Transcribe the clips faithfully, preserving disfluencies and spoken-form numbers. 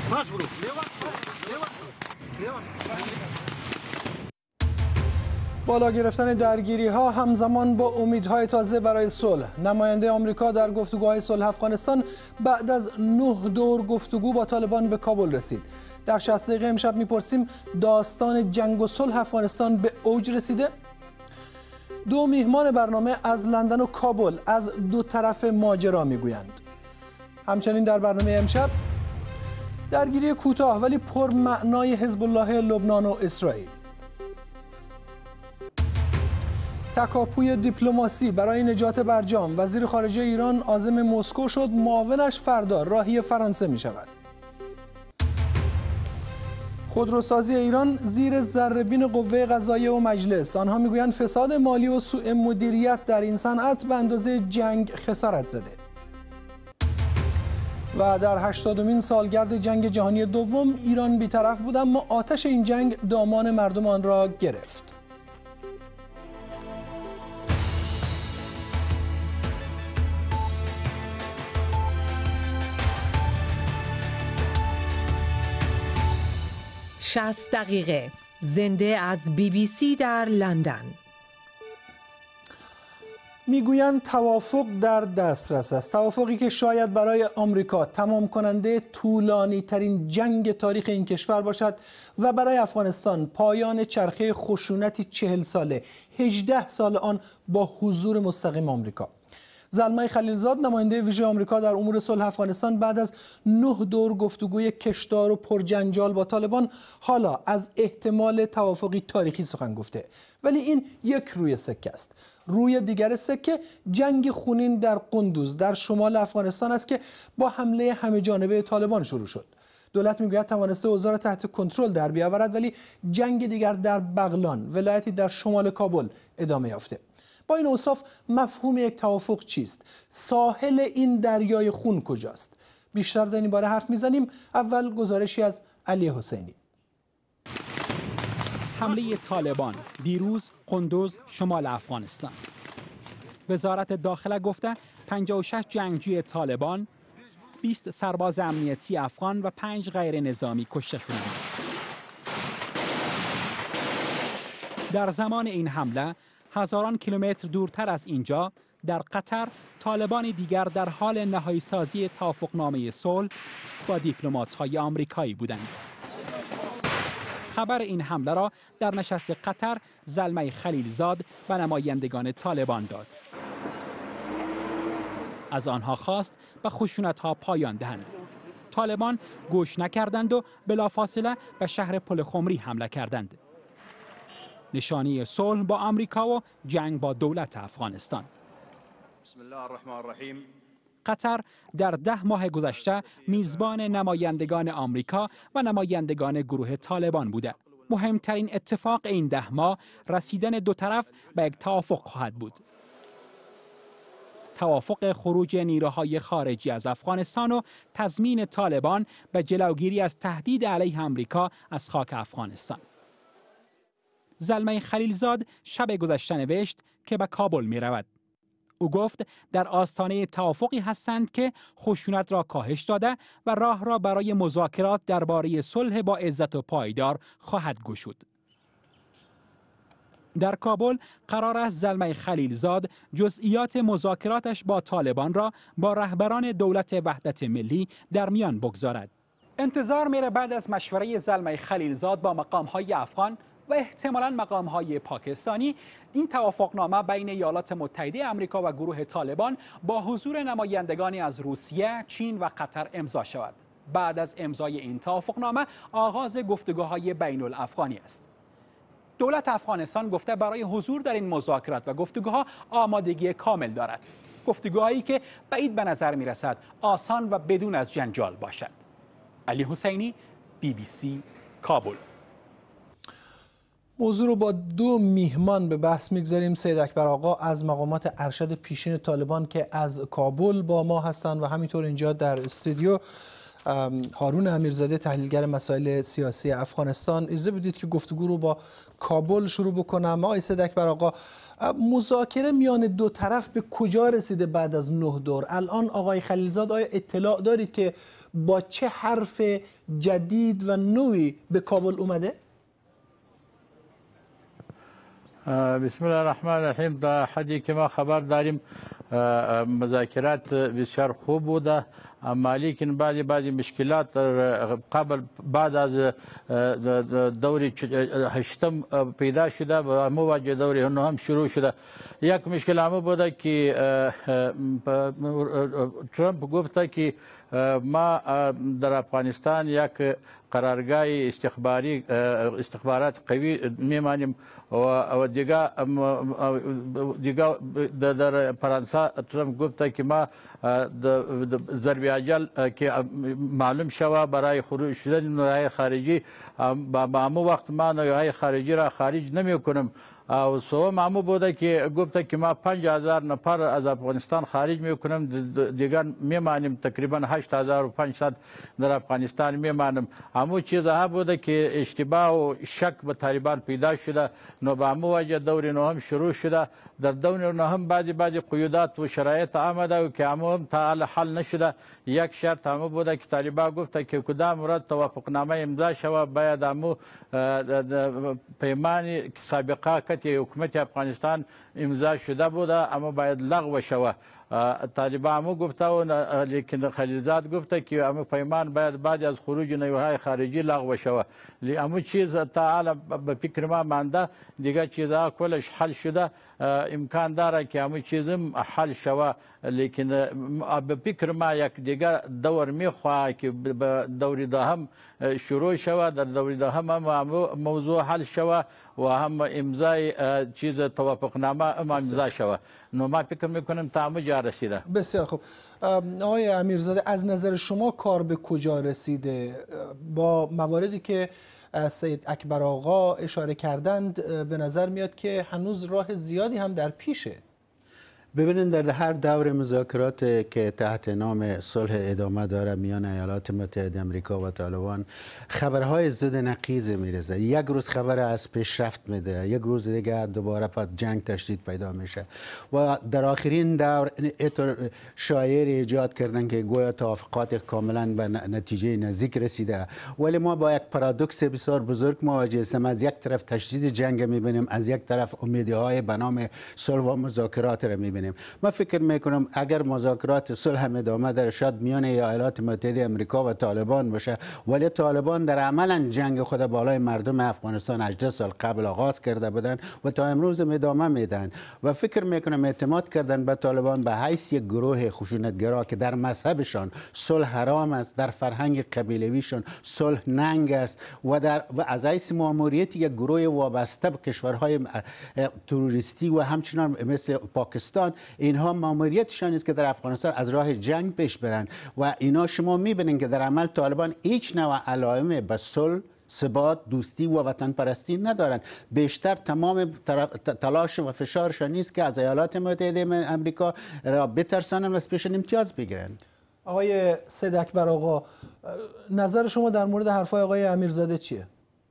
بالا گرفتن درگیری ها همزمان با امیدهای تازه برای صلح. نماینده آمریکا در گفتگوهای صلح افغانستان بعد از نه دور گفتگو با طالبان به کابل رسید. در شصت دقیقه امشب میپرسیم داستان جنگ و صلح افغانستان به اوج رسیده؟ دو میهمان برنامه از لندن و کابل از دو طرف ماجرا میگویند. همچنین در برنامه امشب درگیری کوتاه ولی پرمعنای حزب الله لبنان و اسرائیل. تکاپوی دیپلماسی برای نجات برجام. وزیر خارجه ایران عازم مسکو شد، معاونش فردا راهی فرانسه می شود. خودروسازی ایران زیر ذره‌بین قوه قضاییه و مجلس. آنها میگویند فساد مالی و سوء مدیریت در این صنعت به اندازه جنگ خسارت زده. و در هشتادمین سالگرد جنگ جهانی دوم ایران بی‌طرف بود، اما آتش این جنگ دامان مردم آن را گرفت. شصت دقیقه زنده از بی بی سی در لندن. میگویند توافق در دسترس است، توافقی که شاید برای آمریکا تمام کننده طولانی ترین جنگ تاریخ این کشور باشد و برای افغانستان پایان چرخه خشونتی چهل ساله، هجده سال آن با حضور مستقیم آمریکا. زلمه خلیلزاد نماینده ویژه آمریکا در امور صلح افغانستان بعد از نه دور گفتگوی کشدار و پرجنجال با طالبان حالا از احتمال توافقی تاریخی سخن گفته. ولی این یک روی سکه است. روی دیگر سکه جنگ خونین در قندوز در شمال افغانستان است که با حمله همه جانبه طالبان شروع شد. دولت میگوید توانسته اوضاع را تحت کنترل در بیاورد، ولی جنگ دیگر در بغلان، ولایتی در شمال کابل ادامه یافته. با این اوصاف مفهوم یک توافق چیست؟ ساحل این دریای خون کجاست؟ بیشتر در این باره حرف میزنیم. اول گزارشی از علی حسینی. حمله طالبان دیروز قندوز شمال افغانستان. وزارت داخله گفته پنجاه و شش جنگجوی طالبان، بیست سرباز امنیتی افغان و پنج غیر نظامی کشته شدند. در زمان این حمله هزاران کیلومتر دورتر از اینجا در قطر طالبان دیگر در حال نهایی سازی توافقنامه صلح با دیپلمات‌های آمریکایی بودند. خبر این حمله را در نشست قطر زلمه خلیلزاد و نمایندگان طالبان داد. از آنها خواست به خشونت‌ها پایان دهند. طالبان گوش نکردند و بلافاصله به شهر پل خمری حمله کردند. نشانی صلح با آمریکا و جنگ با دولت افغانستان. بسم الله الرحمن الرحیم. قطر در ده ماه گذشته میزبان نمایندگان آمریکا و نمایندگان گروه طالبان بوده. مهمترین اتفاق این ده ماه رسیدن دو طرف به یک توافق خواهد بود. توافق خروج نیروهای خارجی از افغانستان و تضمین طالبان به جلوگیری از تهدید علیه آمریکا از خاک افغانستان. زلمه خلیلزاد شب گذشته نوشت که به کابل می رود. او گفت در آستانه توافقی هستند که خشونت را کاهش داده و راه را برای مذاکرات درباره صلح با عزت و پایدار خواهد گشود. در کابل قرار است زلمه خلیلزاد جزئیات مذاکراتش با طالبان را با رهبران دولت وحدت ملی در میان بگذارد. انتظار میره بعد از مشوره زلمه خلیلزاد با مقام‌های افغان و احتمالاً مقام‌های پاکستانی این توافقنامه بین ایالات متحده آمریکا و گروه طالبان با حضور نمایندگانی از روسیه، چین و قطر امضا شود. بعد از امضای این توافقنامه آغاز گفتگوهای بین الافغانی است. دولت افغانستان گفته برای حضور در این مذاکرات و گفتگوها آمادگی کامل دارد. گفتگوهایی که بعید به نظر می رسد آسان و بدون از جنجال باشد. علی حسینی، بی بی سی، کابل. موضوع رو با دو میهمان به بحث میگذاریم. سید اکبر آقا از مقامات ارشد پیشین طالبان که از کابل با ما هستند و همینطور اینجا در استودیو هارون امیرزاده تحلیلگر مسائل سیاسی افغانستان. اجازه بدید که گفتگو رو با کابل شروع بکنم. آقای سید اکبر آقا، مذاکره میان دو طرف به کجا رسیده بعد از نه دور؟ الان آقای خلیلزاد آیا اطلاع دارید که با چه حرف جدید و نوعی به کابل اومده؟ بسم الله الرحمن الرحیم. در حدی که ما خبر داریم مذاکرات بسیار خوب بوده، اما لیکن بعضی بعضی مشکلات قبل بعد از دوری هشتم پیدا شده و مواجه دوری هم شروع شده. یک مشکل هم بوده که ترامپ گفته که ما در افغانستان یک قرارگاه استخباری استخبارات قوی میمانیم و دیگه دیگه در فرانسه ترامپ گفته که ما ضرب اجل که معلوم شوه برای خروج شدن نیروهای خارجی با همون وقت ما نیروهای خارجی را خارج نمی کنم. و سوم همو بوده که گفته که ما پنج هزار نفر از افغانستان خارج میکنم، دیگر میمانیم تقریبا هشت هزار و پانصد در افغانستان میمانم. همو چیز ها بوده که اشتباه و شک به طالبان پیدا شده، نو به همو وجه دور نهم شروع شده. در دور نهم بعضی بعضی قیودات و شرایط آمده و که همو هم تا حل نشده. یک شرط همو بوده که طالبان گفته که کدام مورد توافقنامه امضا شوه باید همو پیمانی که سابقه کتی حکومت افغانستان امضا شده بوده اما باید لغو شوه. طالبان همو گفته و لیکن خلیلزاد گفته که همو پیمان باید بعد از خروج نیروهای خارجی لغو شوه. همو چیز تا حالا به فکر ما مانده، دیگه چیزها کلش حل شده. امکان داره که همو چیزم حل شوه، لیکن به فکر ما یک دیگه دور میخواه که به دور دهم شروع شوه. در دور دهم هم موضوع حل شوه و هم امضای چیز توافقنامه هم امضا شوه. نو ما فکر میکنم تا همو جا رسیده. بسیار خوب. آقای امیرزاده، از نظر شما کار به کجا رسیده؟ با مواردی که سید اکبر آقا اشاره کردند به نظر میاد که هنوز راه زیادی هم در پیشه. ببینید در هر دور مذاکرات که تحت نام صلح ادامه داره میان ایالات متحده آمریکا و طالبان، خبرهای ضد نقیض میرسه. یک روز خبر از پیشرفت میده، یک روز دیگه دوباره پس جنگ تشدید پیدا میشه و در آخرین دور اینطور شایعه ایجاد کردن که گویا توافقات کاملا به نتیجه نزدیک رسیده، ولی ما با یک پارادوکس بسیار بزرگ مواجه هستیم. از یک طرف تشدید جنگ میبینیم، از یک طرف امیدهای به نام صلح و مذاکرات را میبینیم. ما فکر میکنم اگر مذاکرات صلح هم ادامه در شد میان ایالات متحده آمریکا و طالبان باشه، ولی طالبان در عملا جنگ خود بالای مردم افغانستان هجده سال قبل آغاز کرده بودن و تا امروز ادامه میدن و فکر میکنم اعتماد کردن به طالبان به حیث یک گروه خشونتگرا که در مذهبشان صلح حرام است، در فرهنگ قبیلویشان صلح ننگ است و در و از حیث ماموریت یک گروه وابسته به کشورهای تروریستی و همچنان مثل پاکستان، اینها ماموریتشان است که در افغانستان از راه جنگ پیش برن و اینا شما میبینید که در عمل طالبان هیچ نوع علائم به صلح، ثبات، دوستی و وطن پرستی ندارند. بیشتر تمام تلاش و فشارشان نیست که از ایالات متحده آمریکا را بترسانند و از پیشان امتیاز بگیرند. آقای سید اکبر آقا، نظر شما در مورد حرفای آقای امیرزاده چیه؟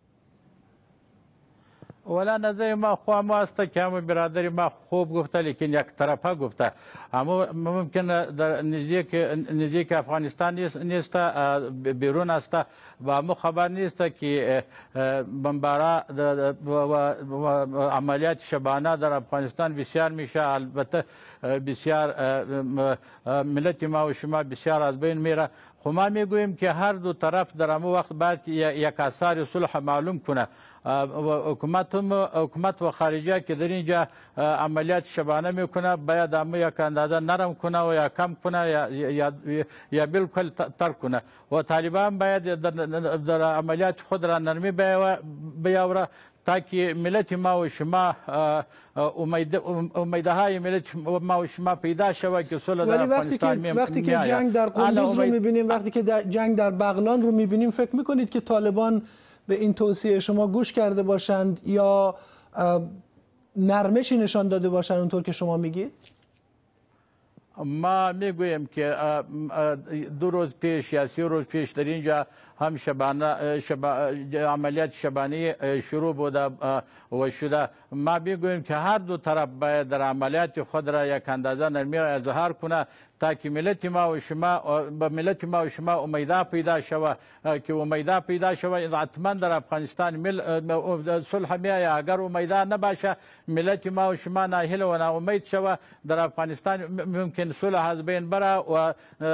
ولا نظر ما خواهم ما است که همه برادری ما خوب گفته لیکن یک طرفه گفته. اما ممکن در نزدیک نزدیک افغانستان نیست، بیرون است و همه خبر نیست که بمبارا و عملیات شبانه در افغانستان بسیار میشه. البته بسیار ملت ما و شما بسیار از بین میره. خو ما میگوییم که هر دو طرف در همه وقت باید یک آثار صلح معلوم کنه. حکومت حکومت و خارجه که در اینجا عملیات شبانه میکنه باید همه یک اندازه نرم کنه و یا کم کنه یا یا, یا بالکل ترک کنه و طالبان باید در, در عملیات خود را نرمی بیاوره تاکه ملت ما و شما امیدهای ملت ما و شما پیدا شود که صلح در افغانستان میآید. وقتی که جنگ در قندوز رو میبینیم، وقتی که در جنگ در بغلان رو میبینیم، فکر میکنید که طالبان به این توصیه شما گوش کرده باشند یا نرمشی نشان داده باشند اونطور که شما میگید؟ ما میگویم که دو روز پیش یا سه روز پیش در اینجا هم شبانه شب... عملیات شبانه شروع بوده و شده. ما میگویم که هر دو طرف باید در عملیات خود را یک اندازه نرمی را اظهار کنه تا که ملت ما و شما به ملت ما و شما امیده پیدا شود که امیده پیدا شود. حتما در افغانستان مل... صلح میآید. اگر امیده نباشه ملت ما و شما ناهیل و ناامید شود در افغانستان ممکن صلح از بین بره و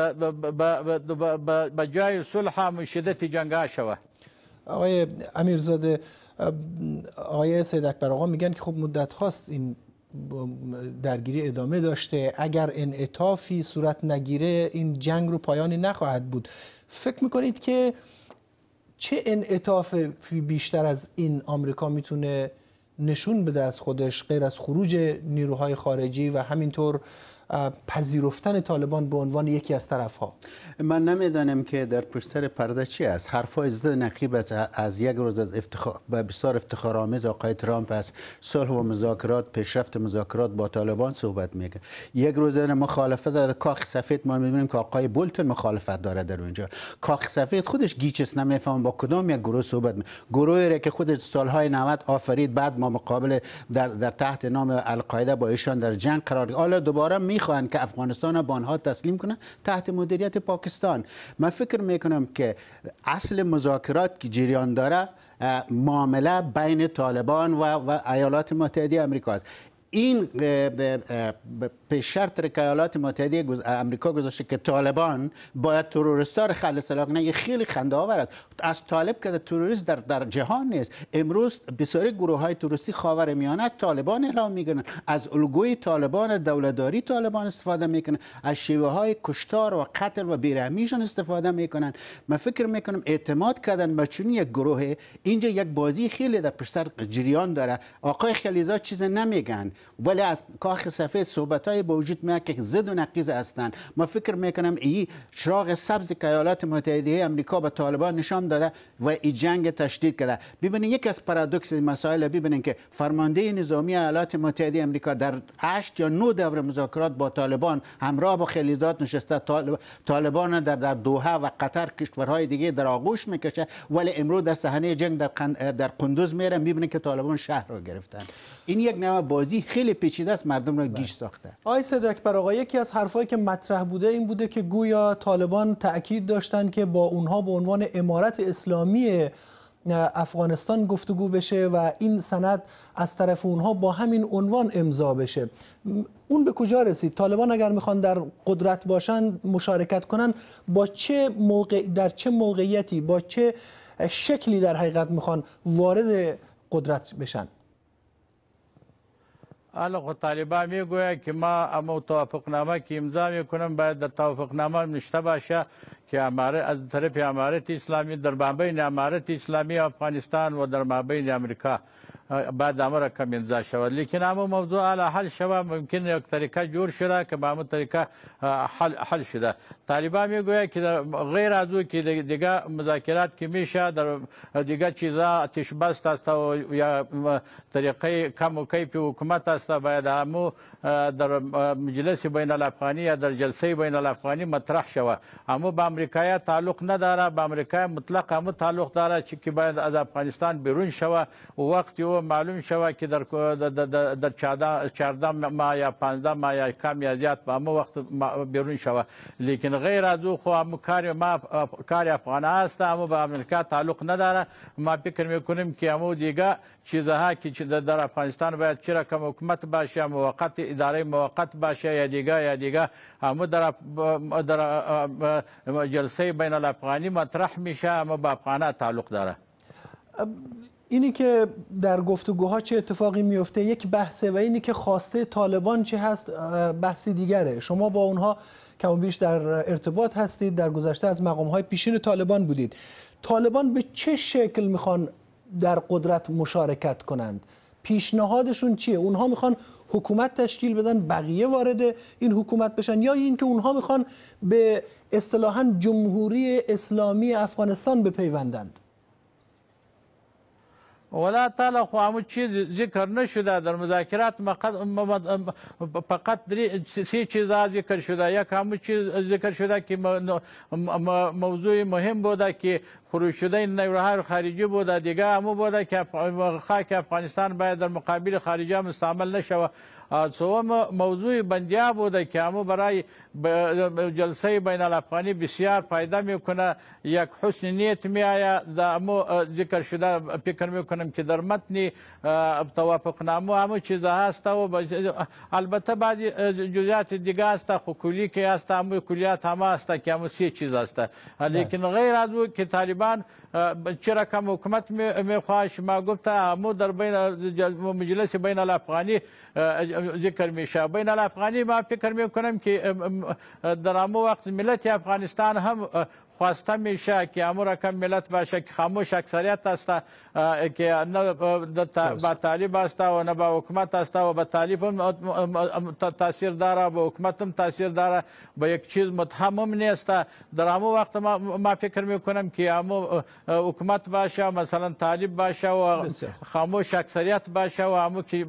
به جای صلح هم شدت جنگ شود. آقای امیرزاده، آقای سید اکبر آقا میگن که خب مدت هاست این درگیری ادامه داشته، اگر انعطافی صورت نگیره این جنگ رو پایانی نخواهد بود. فکر میکنید که چه انعطافی بیشتر از این آمریکا میتونه نشون بده از خودش غیر از خروج نیروهای خارجی و همینطور پذیرفتن طالبان به عنوان یکی از طرفها؟ من نمیدانم که در پشت سر پرده چی است. حرفای ضد نقیب از, از یک روز از افتخار بسیار افتخارآمیز آقای ترامپ است، صلح و مذاکرات، پیشرفت مذاکرات با طالبان صحبت میکنه. یک روز مخالفت در کاخ سفید ما میبینیم که آقای بولتون مخالفت داره در اونجا. کاخ سفید خودش گیچس نمیفهم با کدام یک گروه صحبت می گروهی را که خودش سالهای نود آفرید، بعد ما مقابل در, در تحت نام القاعده با ایشان در جنگ قرار گرفت، حالا دوباره می خواهند که افغانستان به آنها تسلیم کنند تحت مدیریت پاکستان. من فکر میکنم که اصل مذاکرات که جریان داره معامله بین طالبان و, و ایالات متحده آمریکا است. این به شرط که ایالات متحده آمریکا گذاشته که طالبان باید تروریستا را خلاص کنه، خیلی خنده آور است. از طالب که تروریست در در جهان نیست. امروز بسیاری گروه های تروریستی خاورمیانه طالبان اعلام میکنن، از الگوی طالبان دولتداری طالبان استفاده میکنن، از شیوه های کشتار و قتل و بیرحمیشان استفاده میکنن. من فکر میکنم اعتماد کردن به چنین یک گروه، اینجا یک بازی خیلی در پشت سر جریان داره. آقای خلیزاد چیز نمیگن ولی از کاخ سفید صحبت‌های به وجود میاد که ضد و نقیض هستند. ما فکر میکنم این چراغ سبز که ایالات متحده آمریکا به طالبان نشان داده و این جنگ تشدید کرده. ببینید یک از پارادوکس مسائل، ببینید که فرمانده نظامی ایالات متحده آمریکا در هشت یا نه دور مذاکرات با طالبان همراه با خلیزات نشسته. طالبان در در دوحه و قطر کشورهای دیگه در آغوش میکشه، ولی امروز در صحنه جنگ در در قندوز میره میبینید که طالبان شهر رو گرفتن. این یک نوع بازی خیلی پیچیده است، مردم را گیج ساخته. آقای سید اکبر آقا، یکی از حرفایی که مطرح بوده این بوده که گویا طالبان تأکید داشتن که با اونها به عنوان امارت اسلامی افغانستان گفتگو بشه و این سند از طرف اونها با همین عنوان امضا بشه. اون به کجا رسید؟ طالبان اگر میخوان در قدرت باشن مشارکت کنن، با چه موقع در چه موقعیتی با چه شکلی در حقیقت میخوان وارد قدرت بشن؟ الان طالبان میگوید که ما اما توافقنامه که امضا میکنم باید در توافقنامه نوشته باشه که امارت از طرف امارت اسلامی در مابین امارت اسلامی افغانستان و در مابین امریکا بعد امر کم امضا شود. لیکن اما موضوع علی حل شود، ممکن یک طریقه جور شده که با همون طریقه حل حل شده. طالبان میگوید که غیر از او که دیگه مذاکرات که میشه در دیگه چیزا آتش بس است و یا طریقه کم و کیف حکومت است، باید همو در مجلس بین الافغانی یا در جلسه بین الافغانی مطرح شود. اما با امریکا تعلق نداره، با امریکا مطلق هم تعلق داره که باید از افغانستان بیرون شود و وقتی او معلوم شود که در در چهارده ماه یا پانزده ماه یا کم یا زیاد به همون وقت بیرون شود. لیکن غیر از او خو هم کار ما کار افغان است، اما با امریکا تعلق نداره. ما فکر میکنیم که همو دیگه چیزها که در افغانستان باید چه رقم حکومت باشه، موقت اداره موقت باشه یا دیگه یا دیگه همو در در جلسه بین الافغانی مطرح میشه، اما با افغانها تعلق داره. اینی که در گفتگوها چه اتفاقی میفته یک بحثه و اینی که خواسته طالبان چه هست بحثی دیگره. شما با اونها کم و بیش در ارتباط هستید، در گذشته از مقامهای پیشین طالبان بودید. طالبان به چه شکل میخوان در قدرت مشارکت کنند؟ پیشنهادشون چیه؟ اونها میخوان حکومت تشکیل بدن، بقیه وارد این حکومت بشن، یا اینکه اونها میخوان به اصطلاحاً جمهوری اسلامی افغانستان بپیوندند؟ ولا تعالی خو همون چیز ذکر نشده در مذاکرات فقط سه چیزا ذکر شده. یک همون چیز ذکر شده که موضوع مهم بوده که خروج شده نیروهای خارجی بوده. دیگه همون بوده که خاک افغانستان باید در مقابل خارجی مستعمل نشود. سوم موضوع بندیا بوده که همون برای جلسه بین الافغانی بسیار فایده میکنه. یک حسن نیت می آید در همون ذکر شده. فکر میکنم که در متن توافق نامه همون چیزا هست و البته بعضی جزئیات دیگه هست خو کلی که هست همون کلیات هم هست که همون سه چیز هست. لیکن غیر از او که طالبان چه رقم حکومت میخواه شما گفته همون در بین مجلس بین الافغانی ذکر میشه. بین الافغانی ما فکر میکنم که در همون وقت ملت افغانستان هم خواسته میشه که همون رقم ملت باشه که خاموش اکثریت است که نه با طالب است و نه با حکومت است و با طالب هم تاثیر داره، با حکومت هم تاثیر داره، با یک چیز متهم نیست. در همون وقت ما, ما فکر میکنم که همون حکومت باشه مثلا طالب باشه و خاموش اکثریت باشه و همون که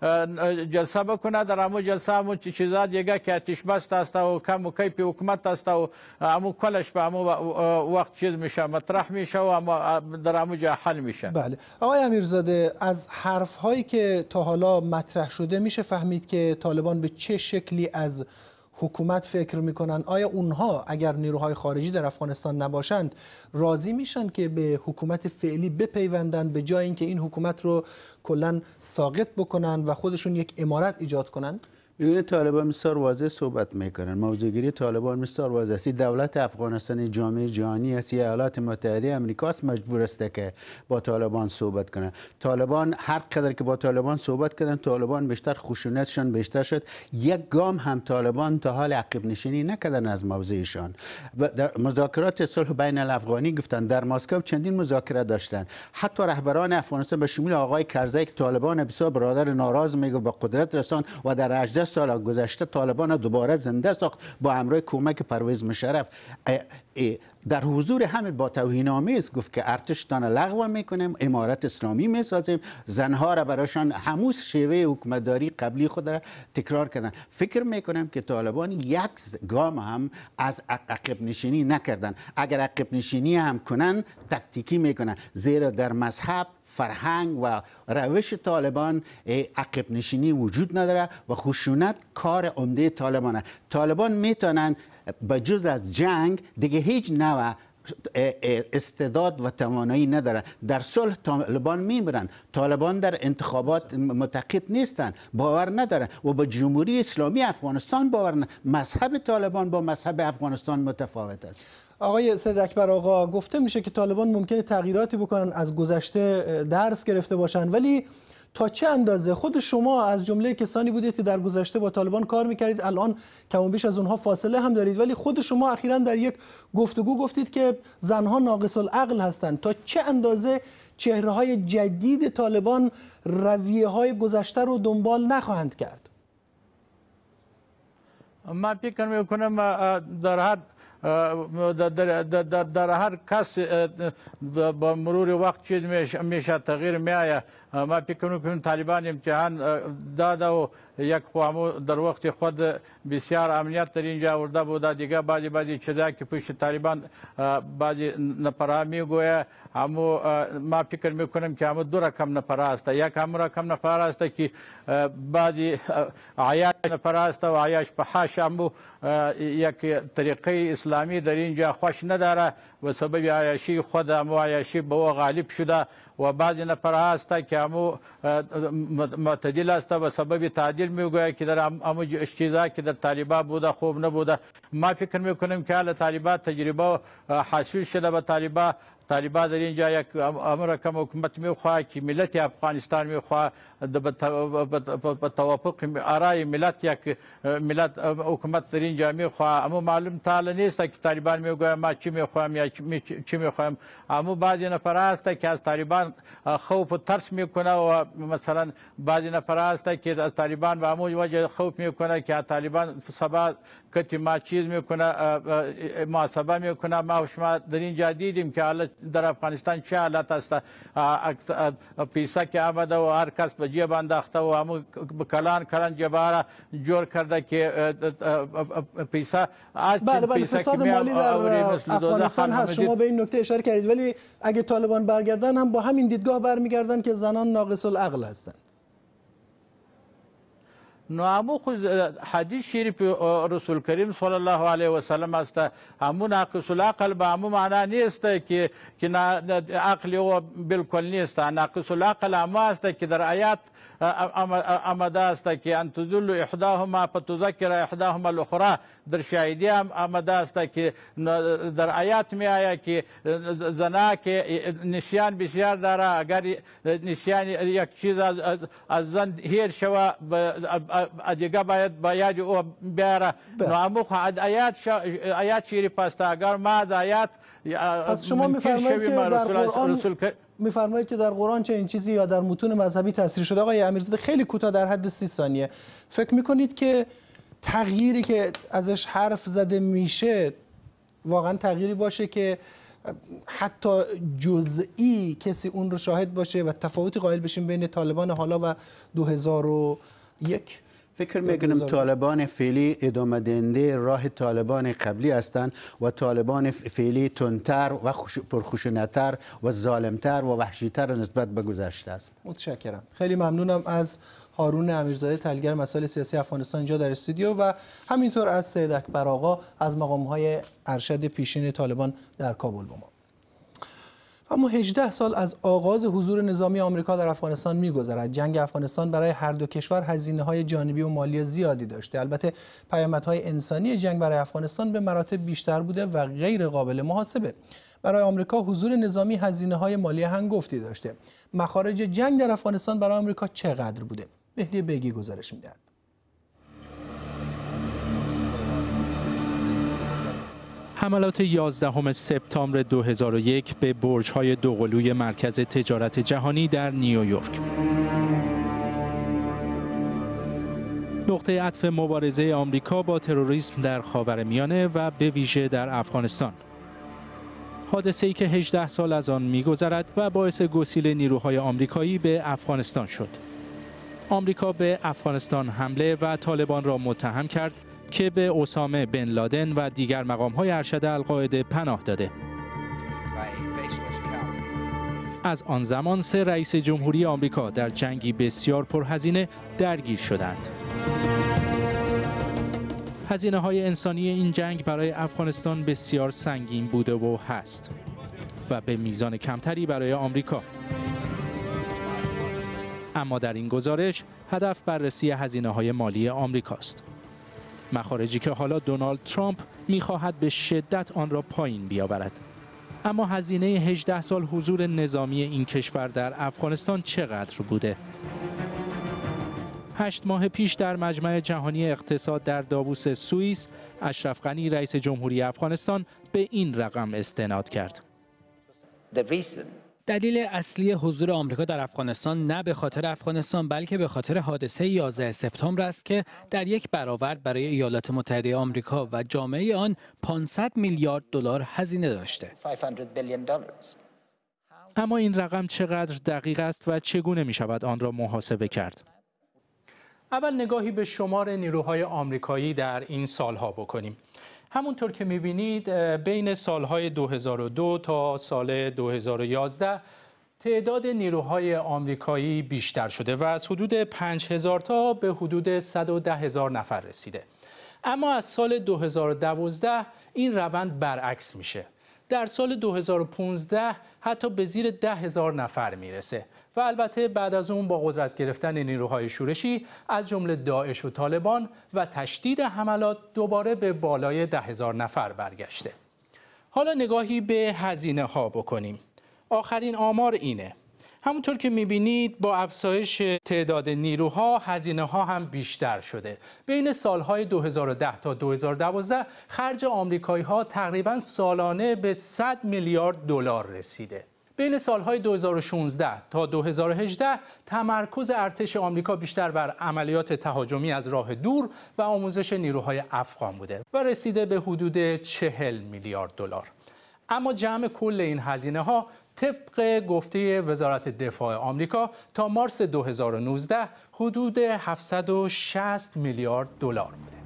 جلسه بکنه. در همون جلسه همون چیزا دیگه که آتش بس است و کم و کیف حکومت است و همون کلش به همون وقت چیز میشه مطرح میشه و در همون جا حل میشه. بله آقای امیرزاده، از حرف هایی که تا حالا مطرح شده میشه فهمید که طالبان به چه شکلی از حکومت فکر میکنن؟ آیا اونها اگر نیروهای خارجی در افغانستان نباشند راضی میشن که به حکومت فعلی بپیوندند به جای اینکه این حکومت رو کلا ساقط بکنن و خودشون یک امارت ایجاد کنن؟ ببینید طالبان بسیار واضح صحبت میکنن. موضوعگیری طالبان بسیار واضح است. دولت افغانستان جامعه جهانی است، ایالات متحده آمریکا است مجبور است که با طالبان صحبت کنه. طالبان هر قدر که با طالبان صحبت کردن طالبان بیشتر خشونتشان بیشتر شد. یک گام هم طالبان تا حال عقب نشینی نکردن از موضعشان. و در مذاکرات صلح بین الافغانی گفتن در مسکو چندین مذاکره داشتن. حتی رهبران افغانستان به شمول آقای کرزی که طالبان بسیار برادر ناراض میگه به قدرت رسان و در هجده سال گذشته طالبان دوباره زنده ساخت با همراه کمک پرویز مشرف. در حضور همه با توهین آمیز گفت که ارتشتان لغو میکنیم، امارت اسلامی میسازیم، زنها را برایشان همون شیوه حکومتداری قبلی خود را تکرار کردن. فکر میکنم که طالبان یک گام هم از عقب نشینی نکردن. اگر عقب نشینی هم کنن تکتیکی میکنن، زیرا در مذهب فرهنگ و روش طالبان عقب نشینی وجود نداره و خشونت کار عمده طالبانه. طالبان میتونن به جز از جنگ دیگه هیچ نوع استعداد و توانایی ندارن. در صلح طالبان میمیرن. طالبان در انتخابات معتقد نیستن، باور ندارن و به جمهوری اسلامی افغانستان باور ندارن. مذهب طالبان با مذهب افغانستان متفاوت است. آقای سید اکبر آقا، گفته میشه که طالبان ممکنه تغییراتی بکنن، از گذشته درس گرفته باشن، ولی تا چه اندازه؟ خود شما از جمله کسانی بودید که در گذشته با طالبان کار میکردید، الان کم و بیش از اونها فاصله هم دارید، ولی خود شما اخیراً در یک گفتگو گفتید که زنها ناقص العقل هستند. تا چه اندازه چهره‌های جدید طالبان رویه‌های گذشته رو دنبال نخواهند کرد؟ من فکر میکنم در هر در, در, در هر کس با مرور وقت چیز میشه تغییر میآید. ما فکر میکنم طالبان امتحان داده و یک خواهمو در وقت خود بسیار امنیت در اینجا آورده بوده. دیگه بعضی بعضی چیزا که پشت طالبان بعضی نفرها میگویه، همو ما فکر میکنم که همو دو رقم نفر است. یک همو رقم نفر است که بعضی عیاش نفر است و عیاش پحاش همو یک طریقه اسلامی در اینجا خوش نداره و سبب عیاشی خود همو عیاشی به او غالب شده و بعضی نفر هست که همو معتدل است و سبب تعدیل میگوید که در همو چیزا که در طالبان بوده خوب نبوده. ما فکر میکنیم که حال طالبان تجربه حاصل شده به طالبان. طالبان در اینجا یک امر کم حکومت میخواه که ملت افغانستان میخواه به توافق آرای ملت یک ملت حکومت در اینجا میخواه. اما معلوم تعالی نیست که طالبان میگوید ما چی میخوایم یا چی میخوایم. اما بعضی نفر هست که از طالبان خوف و ترس میکنه و مثلا بعضی نفر هست که از طالبان به همون وجه خوف میکنه که طالبان سبا کتی ما چیز میکنه محاسبه میکنه. ما و شما در اینجا دیدیم که حالا در افغانستان چه حالت است. پیسه که آمده و هر کس به جیب انداخته و همو کلان کلان جباره جور کرده که پیسه بله بله فساد مالی در افغانستان هست. شما به این نکته اشاره کردید، ولی اگه طالبان برگردن هم با همین دیدگاه برمیگردن که زنان ناقص العقل هستند. نو همو خود حدیث شریف رسول کریم صلی الله علیه و سلم است. همو ناقص العقل به همو معنا نیست که که عقل او بالکل نیست. ناقص العقل همو است که در آیات آمده است که ان تذل احداهما فتذکر احداهما الاخرى. در شاهدی هم آمده است که در آیات می آید که زنا که نسیان بسیار داره، اگر نسیان یک چیز از زن هیر شوه دیگه باید باید او بیاره. نامو آیات آیات شریف است. اگر ما در آیات پس شما میفرمایید که در قرآن میفرمایید که در قرآن چه این چیزی یا در متون مذهبی تصریح شده. آقای امیرزاده خیلی کوتاه در حد سی ثانیه، فکر میکنید که تغییری که ازش حرف زده میشه واقعا تغییری باشه که حتی جزئی کسی اون رو شاهد باشه و تفاوتی قائل بشیم بین طالبان حالا و دو هزار و یک؟ فکر میکنم طالبان فعلی ادامه دهنده راه طالبان قبلی هستند و طالبان فعلی تندتر و پرخشونتر و ظالمتر و وحشیتر نسبت به گذشته است. متشکرم. خیلی ممنونم از هارون امیرزاده تحلیلگر مسائل سیاسی افغانستان اینجا در استودیو و همینطور از سید اکبر آقا از مقام‌های ارشد پیشین طالبان در کابل با ما. اما هجده سال از آغاز حضور نظامی آمریکا در افغانستان می‌گذرد. جنگ افغانستان برای هر دو کشور هزینه‌های جانبی و مالی زیادی داشته. البته پیامدهای انسانی جنگ برای افغانستان به مراتب بیشتر بوده و غیر قابل محاسبه. برای آمریکا حضور نظامی هزینه‌های مالی هنگفتی داشته. مخارج جنگ در افغانستان برای آمریکا چقدر بوده؟ مهدی بیگی گزارش می‌دهد. حملات یازدهم سپتامبر دو هزار و یک به برج‌های دوقلوی مرکز تجارت جهانی در نیویورک. نقطه عطف مبارزه آمریکا با تروریسم در خاورمیانه و به ویژه در افغانستان. حادثه‌ای که هجده سال از آن می‌گذرد و باعث گسیل نیروهای آمریکایی به افغانستان شد. آمریکا به افغانستان حمله و طالبان را متهم کرد که به اسامه بن لادن و دیگر مقام‌های ارشد القاعده پناه داده. از آن زمان سه رئیس جمهوری آمریکا در جنگی بسیار پرهزینه درگیر شدند. هزینه‌های انسانی این جنگ برای افغانستان بسیار سنگین بوده و هست و به میزان کمتری برای آمریکا. اما در این گزارش هدف بررسی هزینه‌های مالی آمریکاست. مخارجی که حالا دونالد ترامپ می‌خواهد به شدت آن را پایین بیاورد. اما هزینه هجده سال حضور نظامی این کشور در افغانستان چقدر بوده؟ هشت ماه پیش در مجمع جهانی اقتصاد در داووس سوئیس، اشرف غنی رئیس جمهوری افغانستان به این رقم استناد کرد. دلیل اصلی حضور آمریکا در افغانستان نه به خاطر افغانستان بلکه به خاطر حادثه یازده سپتامبر است که در یک برآورد برای ایالات متحده آمریکا و جامعه آن پانصد میلیارد دلار هزینه داشته. اما این رقم چقدر دقیق است و چگونه می شود آن را محاسبه کرد؟ اول نگاهی به شمار نیروهای آمریکایی در این سالها بکنیم. همونطور که می‌بینید بین سالهای دو هزار و دو تا سال دو هزار و یازده تعداد نیروهای آمریکایی بیشتر شده و از حدود پنج هزار تا به حدود صد و ده هزار نفر رسیده. اما از سال دو هزار و دوازده این روند برعکس میشه. در سال دو هزار و پانزده حتی به زیر ده هزار نفر میرسه و البته بعد از اون با قدرت گرفتن نیروهای شورشی از جمله داعش و طالبان و تشدید حملات دوباره به بالای ده هزار نفر برگشته. حالا نگاهی به هزینه ها بکنیم. آخرین آمار اینه. همونطور که میبینید با افزایش تعداد نیروها هزینه ها هم بیشتر شده. بین سالهای دو هزار و ده تا دو هزار و دوازده خرج آمریکایی ها تقریباً سالانه به صد میلیارد دلار رسیده. بین سالهای دو هزار و شانزده تا دو هزار و هجده تمرکز ارتش آمریکا بیشتر بر عملیات تهاجمی از راه دور و آموزش نیروهای افغان بوده و رسیده به حدود چهل میلیارد دلار. اما جمع کل این هزینه ها طبق گفته وزارت دفاع آمریکا تا مارس دو هزار و نوزده حدود هفتصد و شصت میلیارد دلار بوده.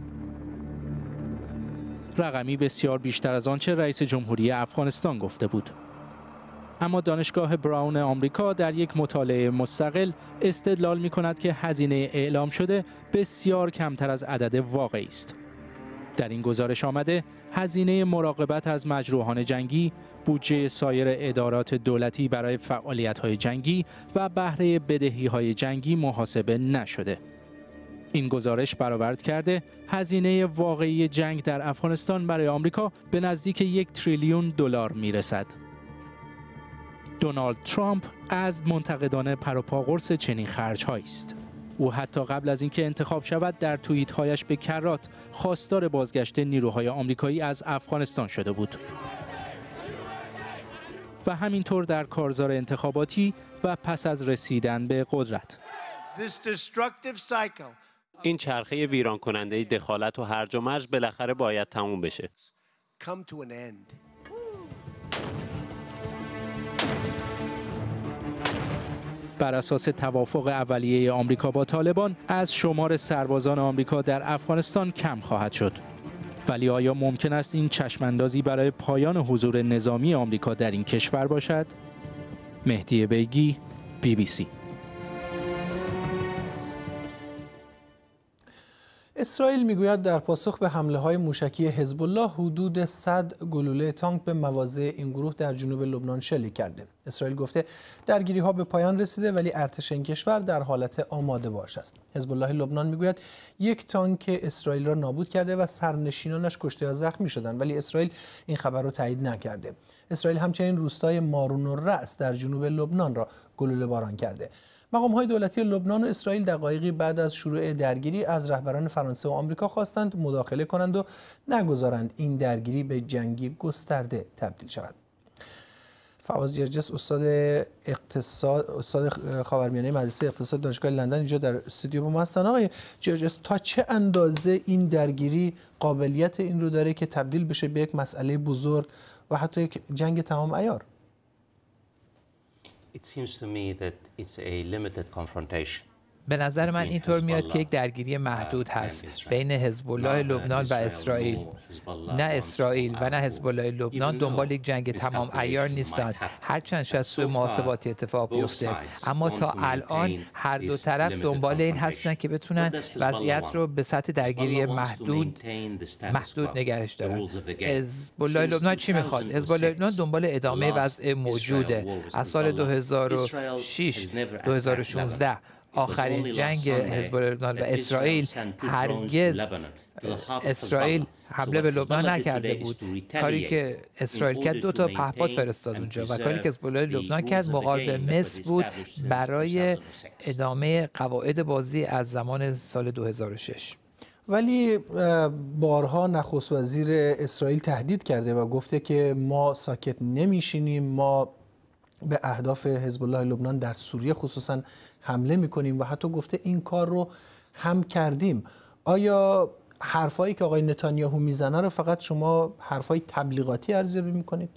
رقمی بسیار بیشتر از آنچه رئیس جمهوری افغانستان گفته بود. اما دانشگاه براون آمریکا در یک مطالعه مستقل استدلال می کند که هزینه اعلام شده بسیار کمتر از عدد واقعی است. در این گزارش آمده هزینه مراقبت از مجروحان جنگی، بودجه سایر ادارات دولتی برای فعالیت‌های جنگی و بهره بدهی‌های جنگی محاسبه نشده. این گزارش برآورد کرده هزینه واقعی جنگ در افغانستان برای آمریکا به نزدیک یک تریلیون دلار میرسد. دونالد ترامپ از منتقدان پروپاقرص چنین خرج‌هایی است. او حتی قبل از اینکه انتخاب شود در توییت‌هایش به کرات خواستار بازگشت نیروهای آمریکایی از افغانستان شده بود. و همینطور در کارزار انتخاباتی و پس از رسیدن به قدرت. این چرخه ویران کننده دخالت و هرج و مرج بالاخره باید تموم بشه. بر اساس توافق اولیه آمریکا با طالبان از شمار سربازان آمریکا در افغانستان کم خواهد شد. ولی آیا ممکن است این چشماندازی برای پایان حضور نظامی آمریکا در این کشور باشد؟ مهدی بیگی، بی بی سی. اسرائیل میگوید در پاسخ به حمله‌های موشکی حزب الله حدود صد گلوله تانک به مواضع این گروه در جنوب لبنان شلیک کرده. اسرائیل گفته درگیری‌ها به پایان رسیده ولی ارتش این کشور در حالت آماده باش است. حزب الله لبنان میگوید یک تانک اسرائیل را نابود کرده و سرنشینانش کشته یا زخمی شدند، ولی اسرائیل این خبر را تایید نکرده. اسرائیل همچنین روستای مارون و رأس در جنوب لبنان را گلوله باران کرده. مقام‌های دولتی لبنان و اسرائیل دقایقی بعد از شروع درگیری از رهبران فرانسه و آمریکا خواستند مداخله کنند و نگذارند این درگیری به جنگی گسترده تبدیل شود. فواز جرجس استاد اقتصاد استاد خاورمیانه مدرسه اقتصاد دانشگاه لندن اینجا در استودیو با ما هستن. آقای جرجس، تا چه اندازه این درگیری قابلیت این رو داره که تبدیل بشه به یک مسئله بزرگ و حتی یک جنگ تمام عیار؟ It seems to me that it's a limited confrontation. به نظر من اینطور میاد که یک درگیری محدود هست بین حزب الله لبنان و اسرائیل. نه اسرائیل و نه حزب الله لبنان دنبال یک جنگ تمام عیار نیستند، هرچند شاید سوء محاسباتی اتفاق بیفته، اما تا الان هر دو طرف دنبال این هستند که بتونن وضعیت رو به سطح درگیری محدود محدود نگرش دارن. حزب الله لبنان چی میخواد؟ حزب الله لبنان دنبال ادامه وضع موجوده. از سال دو هزار و شش دو هزار و شانزده آخرین جنگ حزب الله لبنان و اسرائیل هرگز اسرائیل حمله به لبنان نکرده بود. کاری که اسرائیل کرد دو تا پهپاد فرستاد اونجا و کاری که حزب الله لبنان کرد مقابل مصر بود برای ادامه قواعد بازی از زمان سال دو هزار و شش. ولی بارها نخست وزیر اسرائیل تهدید کرده و گفته که ما ساکت نمیشینیم، ما به اهداف حزب الله لبنان در سوریه خصوصا حمله میکنیم و حتی گفته این کار رو هم کردیم. آیا حرفایی که آقای نتانیاهو میزنه رو فقط شما حرفای تبلیغاتی ارزیابی میکنید؟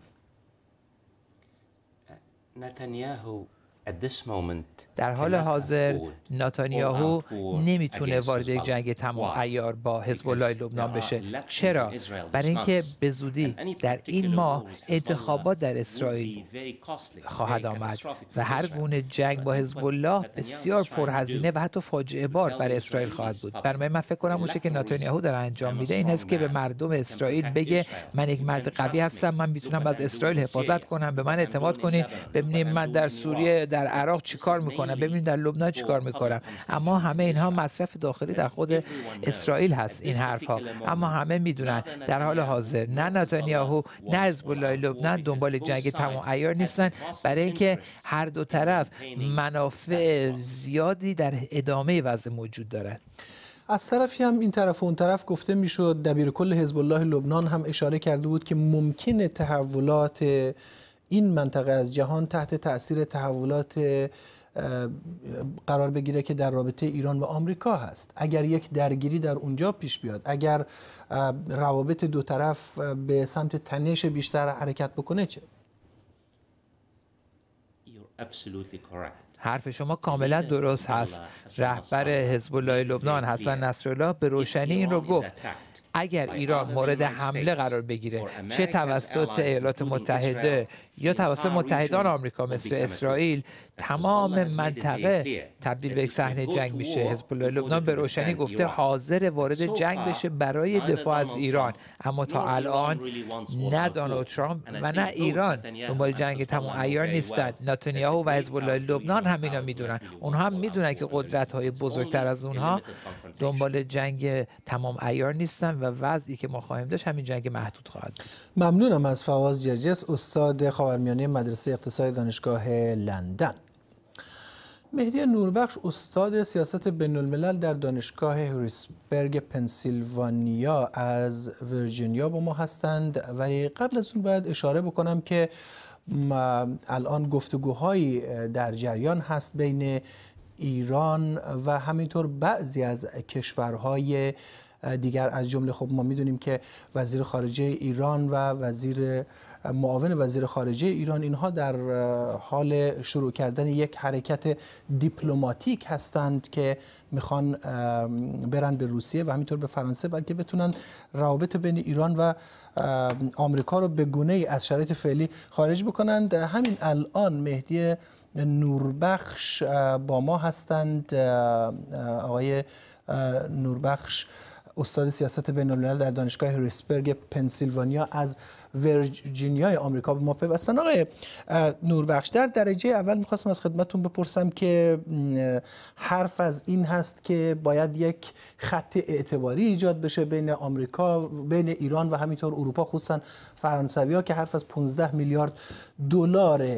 نتانیاهو در حال حاضر نتانیاهو نمیتونه وارد یک جنگ تمام عیار با حزب الله لبنان بشه. چرا؟ برای اینکه به زودی در این ماه انتخابات در اسرائیل خواهد آمد و هر گونه جنگ با حزب الله بسیار پرهزینه و حتی فاجعه بار برای اسرائیل خواهد بود. برای من فکر کنم اون چیزی که نتانیاهو داره انجام میده این است که به مردم اسرائیل بگه من یک مرد قوی هستم، من میتونم از اسرائیل حفاظت کنم، به من اعتماد کنید، ببینید من در سوریه در عراق چیکار میکنم، ببینید در لبنان چیکار میکنم. اما همه اینها مصرف داخلی در خود اسرائیل هست این حرفها. اما همه میدونن در حال حاضر نه نتانیاهو نه حزب الله لبنان دنبال جنگ تمام عیار نیستن، برای اینکه هر دو طرف منافع زیادی در ادامه وضع موجود دارند. از طرفی هم این طرف و اون طرف گفته میشد، دبیر کل حزب الله لبنان هم اشاره کرده بود که ممکنه تحولات این منطقه از جهان تحت تأثیر تحولات قرار بگیره که در رابطه ایران و آمریکا هست. اگر یک درگیری در اونجا پیش بیاد، اگر روابط دو طرف به سمت تنش بیشتر حرکت بکنه چه؟ حرف شما کاملا درست هست. رهبر حزب الله لبنان حسن نصرالله به روشنی این رو گفت. اگر ایران مورد حمله قرار بگیره، چه توسط ایالات متحده یا توسط متحدان آمریکا مثل اسرائیل، تمام منطقه تبدیل به یک صحنه جنگ میشه. حزب الله لبنان به روشنی گفته حاضر وارد جنگ بشه برای دفاع از ایران، اما تا الان نه دونالد ترامپ و نه ایران دنبال جنگ تمام عیار نیستن. نتانیاهو و حزب الله لبنان هم اینا میدونن. اونها هم میدونن که قدرت‌های بزرگتر از اونها دنبال جنگ تمام عیار نیستن و وضعی که ما خواهیم داشت همین جنگ محدود خواهد بود. ممنونم از فواز جرجس، استاد خاورمیانه مدرسه اقتصاد دانشگاه لندن. مهدی نوربخش، استاد سیاست بین الملل در دانشگاه هریسبرگ پنسیلوانیا از ویرجینیا با ما هستند. ولی قبل از اون باید اشاره بکنم که الان گفتگوهایی در جریان هست بین ایران و همینطور بعضی از کشورهای دیگر، از جمله خب ما میدونیم که وزیر خارجه ایران و وزیر معاون وزیر خارجه ایران اینها در حال شروع کردن یک حرکت دیپلماتیک هستند که میخوان برن به روسیه و همینطور به فرانسه، بلکه بتونن روابط بین ایران و آمریکا رو به گونه‌ای از شرایط فعلی خارج بکنند. همین الان مهدی نوربخش با ما هستند. آقای نوربخش، استاد سیاست بین الملل در دانشگاه هریسبرگ پنسیلوانیا از ویرجینیای آمریکا به ما پیوستن. آقای نوربخش، در درجه اول میخواستم از خدمتتون بپرسم که حرف از این هست که باید یک خط اعتباری ایجاد بشه بین آمریکا، بین ایران و همینطور اروپا، خصوصا فرانسوی‌ها، که حرف از پانزده میلیارد دلاره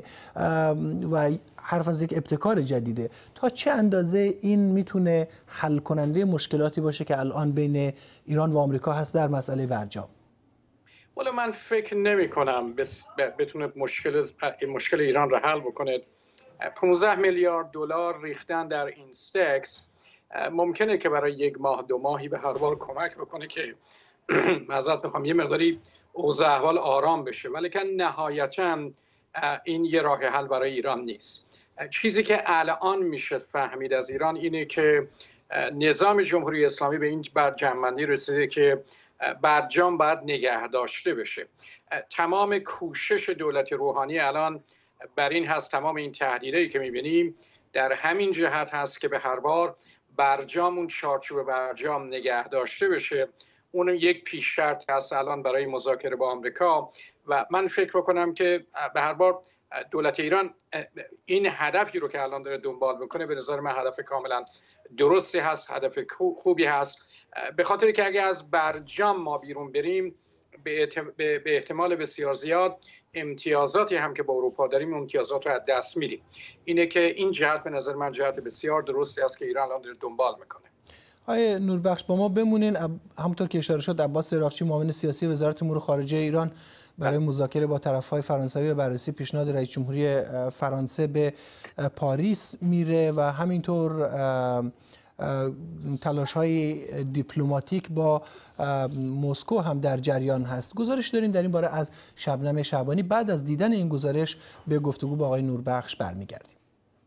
و حرف از یک ابتکار جدیده. تا چه اندازه این میتونه حل کننده مشکلاتی باشه که الان بین ایران و آمریکا هست در مسئله برجام؟ ولی من فکر نمی کنم بتونه مشکل مشکل ایران را حل بکنه. پانزده میلیارد دلار ریختن در این استکس ممکنه که برای یک ماه دو ماهی به هر حال کمک بکنه که معذرت میخوام یه مقداری اوضاع احوال آرام بشه، ولی که نهایتاً این یه راه حل برای ایران نیست. چیزی که الان میشه فهمید از ایران اینه که نظام جمهوری اسلامی به این برجامندی رسیده که برجام باید نگه داشته بشه. تمام کوشش دولت روحانی الان بر این هست، تمام این تهدیدایی که میبینیم در همین جهت هست که به هر بار برجام، اون چارچوب برجام نگه داشته بشه. اون یک پیش شرط هست الان برای مذاکره با آمریکا و من فکر بکنم که به هر بار دولت ایران این هدفی رو که الان داره دنبال میکنه به نظر من هدف کاملا درستی هست، هدف خوبی هست، به خاطر که اگه از برجام ما بیرون بریم به احتمال بسیار زیاد امتیازاتی هم که با اروپا داریم امتیازات رو از دست میدیم. اینه که این جهت به نظر من جهت بسیار درستی است که ایران الان داره دنبال میکنه. آقای نوربخش، با ما بمونین. همونطور که اشاره شد عباس عراقچی، معاون سیاسی وزارت امور خارجه ایران، برای مذاکره با طرف‌های فرانسوی و بررسی پیشنهاد رئیس جمهوری فرانسه به پاریس میره و همینطور تلاش‌های دیپلماتیک با مسکو هم در جریان هست. گزارش داریم در این باره از شبنم شعبانی. بعد از دیدن این گزارش به گفتگو با آقای نوربخش برمیگردیم.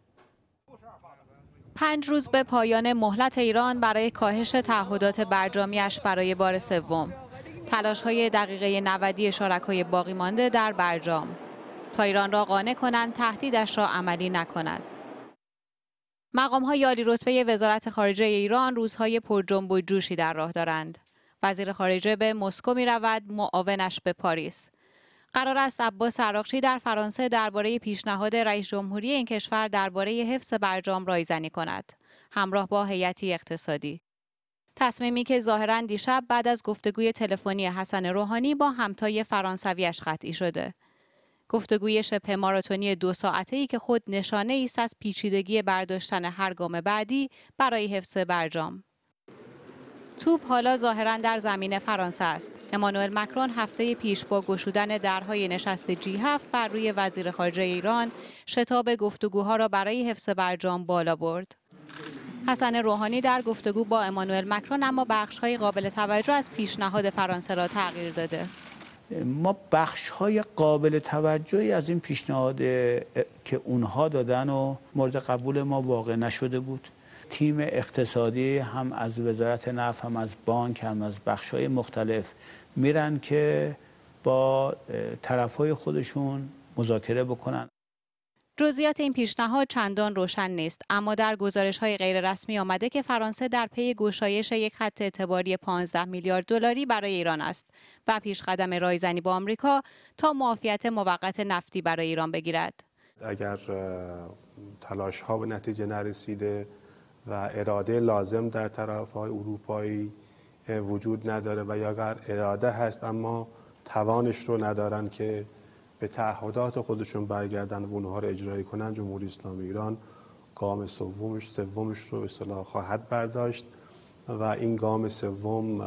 پنج روز به پایان مهلت ایران برای کاهش تعهدات برجامیش برای بار سوم، تلاش‌های دقیقه نودی شرکای باقی مانده در برجام تا ایران را قانع کنند تهدیدش را عملی نکند. مقام‌های عالی رتبه وزارت خارجه ایران روزهای پر جنب و جوشی در راه دارند. وزیر خارجه به مسکو می‌رود، معاونش به پاریس. قرار است عباس عراقچی در فرانسه درباره پیشنهاد رئیس جمهوری این کشور درباره حفظ برجام رایزنی کند، همراه با هیئتی اقتصادی. تصمیمی که ظاهراً دیشب بعد از گفتگوی تلفنی حسن روحانی با همتای فرانسویش قطعی شده. گفتگوی شبه ماراتونی دو ساعته‌ای که خود نشانه ایست از پیچیدگی برداشتن هر گام بعدی برای حفظ برجام. توپ حالا ظاهراً در زمین فرانسه است. امانوئل مکرون هفته پیش با گشودن درهای نشست جی هفت بر روی وزیر خارجه ایران شتاب گفتگوها را برای حفظ برجام بالا برد. حسن روحانی در گفتگو با امانوئل مکرون اما بخش‌های قابل توجه از پیشنهاد فرانسه را تغییر داده. ما بخش‌های قابل توجهی از این پیشنهاد که اونها دادن و مورد قبول ما واقع نشده بود. تیم اقتصادی هم از وزارت نفت هم از بانک هم از بخش‌های مختلف میرن که با طرف‌های خودشون مذاکره بکنن. جزئیات این پیشنهاد چندان روشن نیست، اما در گزارش‌های غیررسمی آمده که فرانسه در پی گشایش یک خط اعتباری پانزده میلیارد دلاری برای ایران است و پیشقدم رایزنی با آمریکا تا معافیت موقت نفتی برای ایران بگیرد. اگر تلاش‌ها به نتیجه نرسیده و اراده لازم در طرف‌های اروپایی وجود نداره و یا اگر اراده هست اما توانش رو ندارن که به تعهدات خودشون برگردن و اونها رو اجرایی کنن، جمهوری اسلامی ایران گام سومش سومش رو به اصطلاح خواهد برداشت و این گام سوم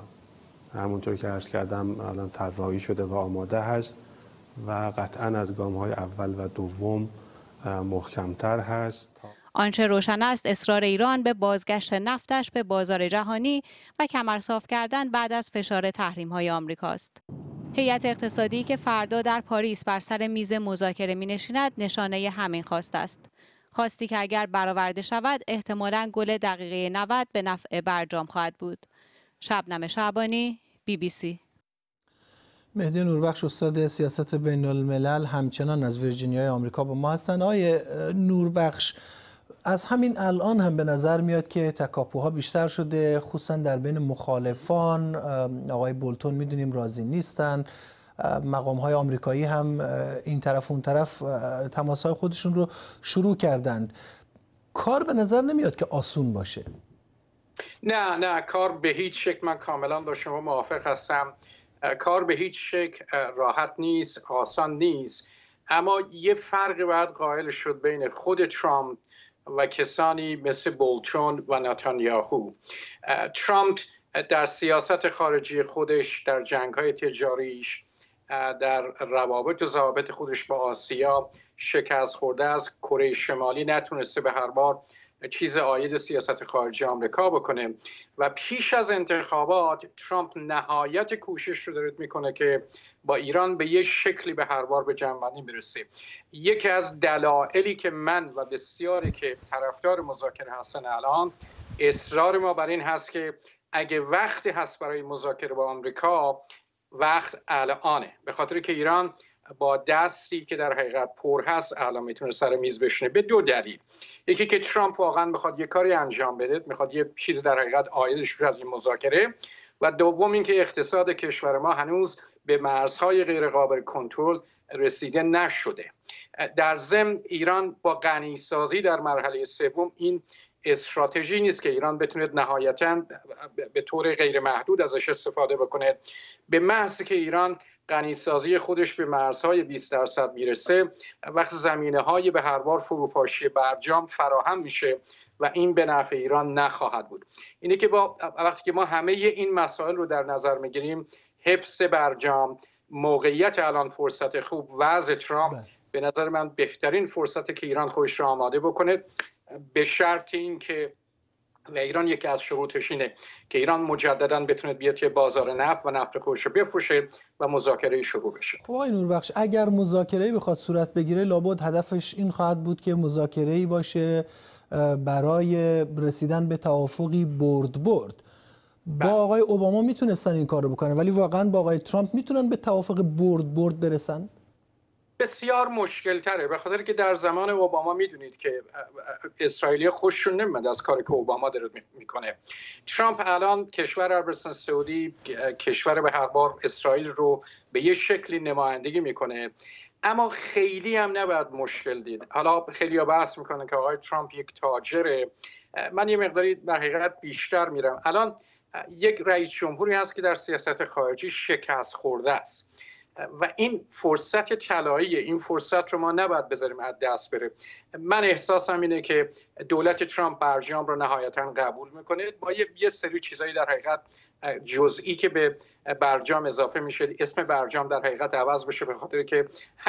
همونطور که عرض کردم الان طراحی شده و آماده هست و قطعاً از گام‌های اول و دوم محکم‌تر هست. آنچه روشن است اصرار ایران به بازگشت نفتش به بازار جهانی و کمرصاف کردن بعد از فشار تحریم‌های آمریکاست. هیئت اقتصادی که فردا در پاریس بر سر میز مذاکره می‌نشیند نشانه همین خواست است. خواستی که اگر برآورده شود احتمالاً گل دقیقه نود به نفع برجام خواهد بود. شبنم شعبانی، بی بی سی. مهدی نوربخش استاد سیاست بین الملل همچنان از ویرجینیای آمریکا با ما هستن. آقای نوربخش، از همین الان هم به نظر میاد که تکاپوها بیشتر شده، خصوصا در بین مخالفان. آقای بولتون میدونیم راضی نیستن، مقام‌های آمریکایی هم این طرف اون طرف تماس‌های خودشون رو شروع کردند. کار به نظر نمیاد که آسون باشه. نه نه کار به هیچ شکل، من کاملا با شما موافق هستم، کار به هیچ شکل راحت نیست، آسان نیست. اما یه فرق باید قائل شد بین خود ترامپ و کسانی مثل بولتون و نتانیاهو. ترامپ در سیاست خارجی خودش، در جنگ‌های تجاریش، در روابط و ضوابط خودش با آسیا شکست خورده است. کره شمالی نتونسته به هر بار چیز عاید سیاست خارجی آمریکا بکنه و پیش از انتخابات ترامپ نهایت کوشش رو داره میکنه که با ایران به یه شکلی به هر بار به جمع‌بندی برسه. یکی از دلایلی که من و بسیاری که طرفدار مذاکره هستن الان، اصرار ما بر این هست که اگه وقتی هست برای مذاکره با آمریکا، وقت الانه، به خاطر که ایران با دستی که در حقیقت پر هست الان میتونه سر میز بشینه به دو دلیل. یکی که ترامپ واقعا میخواد یه کاری انجام بده، میخواد یه چیز در حقیقت عایدش از این مذاکره، و دوم اینکه اقتصاد کشور ما هنوز به مرزهای غیر قابل کنترل رسیده نشده. در ضمن ایران با غنیسازی در مرحله سوم، این استراتژی نیست که ایران بتونه نهایتاً به طور غیر محدود ازش استفاده بکنه. به محض که ایران غنیسازی خودش به مرزهای بیست درصد میرسه، وقت زمینه‌های به هر بار فروپاشی برجام فراهم میشه و این به نفع ایران نخواهد بود. اینه که با وقتی که ما همه این مسائل رو در نظر میگیریم، حفظ برجام، موقعیت الان فرصت خوب، وضع ترامپ، به نظر من بهترین فرصتی که ایران خودش رو آماده بکنه، به شرط این که و ایران یکی از شروطش اینه که ایران مجددا بتونه بیاد که بازار نفت و نفت خودش رو بفروشه و مذاکره شروع بشه. خب آقای نوربخش، اگر مذاکره بخواد صورت بگیره، لابد هدفش این خواهد بود که مذاکره‌ای باشه برای رسیدن به توافقی برد برد. با آقای اوباما میتونستن این کار رو بکنن، ولی واقعا با آقای ترامپ میتونن به توافق برد برد برسن؟ بسیار مشکل تره، به خاطر که در زمان اوباما میدونید که اسرائیلی خوششون نمیاد از کاری که اوباما داره میکنه. ترامپ الان کشور عربستان سعودی، کشور به هر بار اسرائیل رو به یه شکلی نمایندگی میکنه، اما خیلی هم نباید مشکل دید. حالا خیلی ها بحث میکنن که آقای ترامپ یک تاجره، من یه مقداری در حقیقت بیشتر میرم. الان یک رئیس جمهوری هست که در سیاست خارجی شکست خورده است و این فرصت طلایی، این فرصت رو ما نباید بذاریم از دست بره. من احساسم اینه که دولت ترامپ برجام رو نهایتاً قبول میکنه، با یه, یه سری چیزایی در حقیقت جزئی که به برجام اضافه میشه، اسم برجام در حقیقت عوض بشه به خاطر که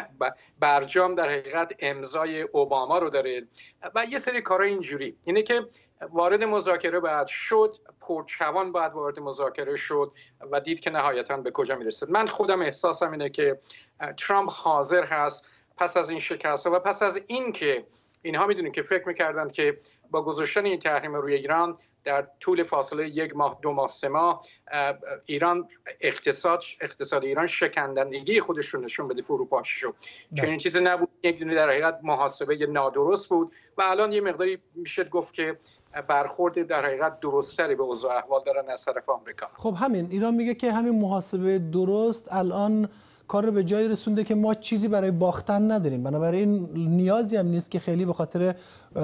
برجام در حقیقت امضای اوباما رو داره و یه سری کارهای اینجوری. اینه که وارد مذاکره باید شد، پرچوان باید وارد مذاکره شد و دید که نهایتاً به کجا میرسه. من خودم احساسم اینه که ترامپ حاضر هست پس از این شکست و پس از این که اینها میدونید که فکر میکردن که با گذاشتن این تحریم روی ایران در طول فاصله یک ماه دو ماه سه ماه ایران اقتصاد اقتصاد ایران شکندندگی خودش رو نشون بده، فروپاشی شد. چنین چیزی نبود، یک دونه در حقیقت محاسبه نادرست بود و الان یه مقداری میشه گفت که برخورد در حقیقت درستری به اوضاع احوال دارن از طرف آمریکا. خب همین ایران میگه که همین محاسبه درست الان کار رو به جایی رسونده که ما چیزی برای باختن نداریم، بنابراین نیازی هم نیست که خیلی به خاطر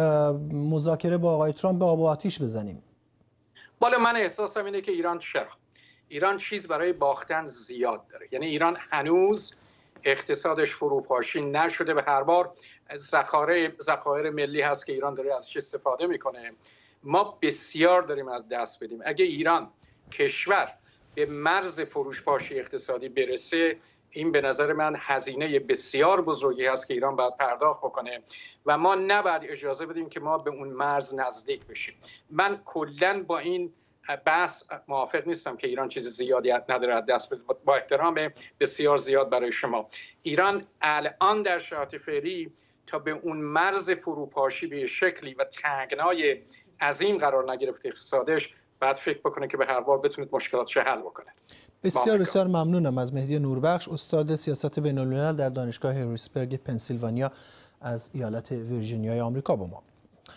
مذاکره با آقای ترامپ به آب و آتیش بزنیم. بالا من احساسم اینه که ایران چرا؟ ایران چیز برای باختن زیاد داره. یعنی ایران هنوز اقتصادش فروپاشی نشده، به هر بار ذخایر ذخایر ملی هست که ایران داره ازش استفاده میکنه. ما بسیار داریم از دست بدیم. اگه ایران کشور به مرز فروپاشی اقتصادی برسه، این به نظر من هزینه بسیار بزرگی هست که ایران باید پرداخت بکنه و ما نباید اجازه بدیم که ما به اون مرز نزدیک بشیم. من کلاً با این بحث موافق نیستم که ایران چیز زیادی نداره از دست بده. با احترام بسیار زیاد برای شما، ایران الان در شرایط فعلی تا به اون مرز فروپاشی به شکلی و تنگنای عظیم قرار نگرفته اقتصادش، بعد فکر بکنه که به هر بار بتونید مشکلاتش حل بکنه. بسیار بسیار ممنونم از مهدی نوربخش، استاد سیاست بین الملل در دانشگاه هریسبرگ پنسیلوانیا از ایالت ویرجینیای آمریکا با ما.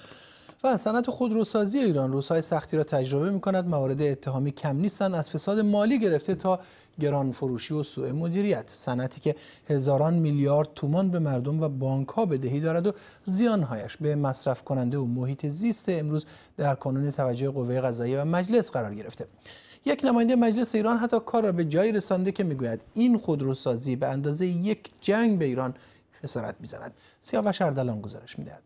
و صنعت خودروسازی ایران روزهای سختی را تجربه می‌کند. موارد اتهامی کم نیستند، از فساد مالی گرفته تا گران فروشی و سوء مدیریت. صنعتی که هزاران میلیارد تومان به مردم و بانک‌ها بدهی دارد و زیانهایش به مصرف کننده و محیط زیست امروز در کانون توجه قوه قضاییه و مجلس قرار گرفته. یک نماینده مجلس ایران حتی کار را به جایی رسانده که میگوید این خودروسازی به اندازه یک جنگ به ایران خسارت می‌زند. سیاوش اردلان گزارش می‌دهد.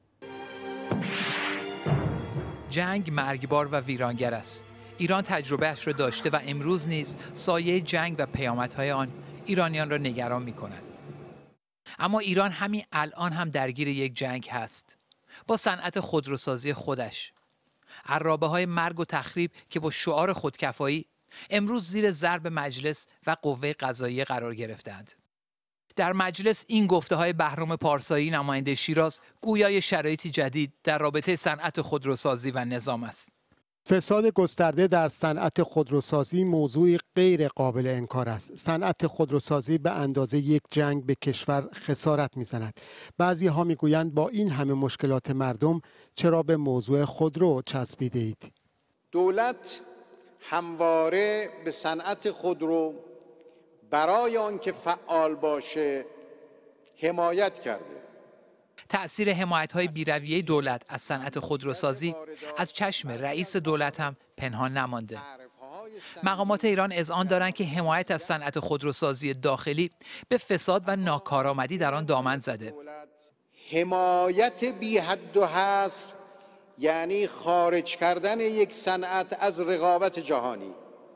جنگ مرگبار و ویرانگر است. ایران تجربه‌اش را داشته و امروز نیز سایه جنگ و پیامدهای آن ایرانیان را نگران می‌کند. اما ایران همین الان هم درگیر یک جنگ هست با صنعت خودروسازی خودش. عرابه‌های مرگ و تخریب که با شعار خودکفایی امروز زیر ضرب مجلس و قوه قضاییه قرار گرفتند. در مجلس این گفته‌های بهرام پارسایی نماینده شیراز گویای شرایطی جدید در رابطه صنعت خودروسازی و نظام است. فساد گسترده در صنعت خودروسازی موضوعی غیر قابل انکار است. صنعت خودروسازی به اندازه یک جنگ به کشور خسارت می‌زند. بعضی‌ها می‌گویند با این همه مشکلات مردم چرا به موضوع خودرو چسبیده اید؟ دولت همواره به صنعت خودرو برای آنکه فعال باشه حمایت کرده. تأثیر حمایت‌های بی‌رویه دولت از صنعت خودروسازی از چشم رئیس دولت هم پنهان نمانده. مقامات ایران اذعان دارند که حمایت از صنعت خودروسازی داخلی به فساد و ناکارآمدی در آن دامن زده. حمایت بی حد و حصر یعنی خارج کردن یک صنعت از رقابت جهانی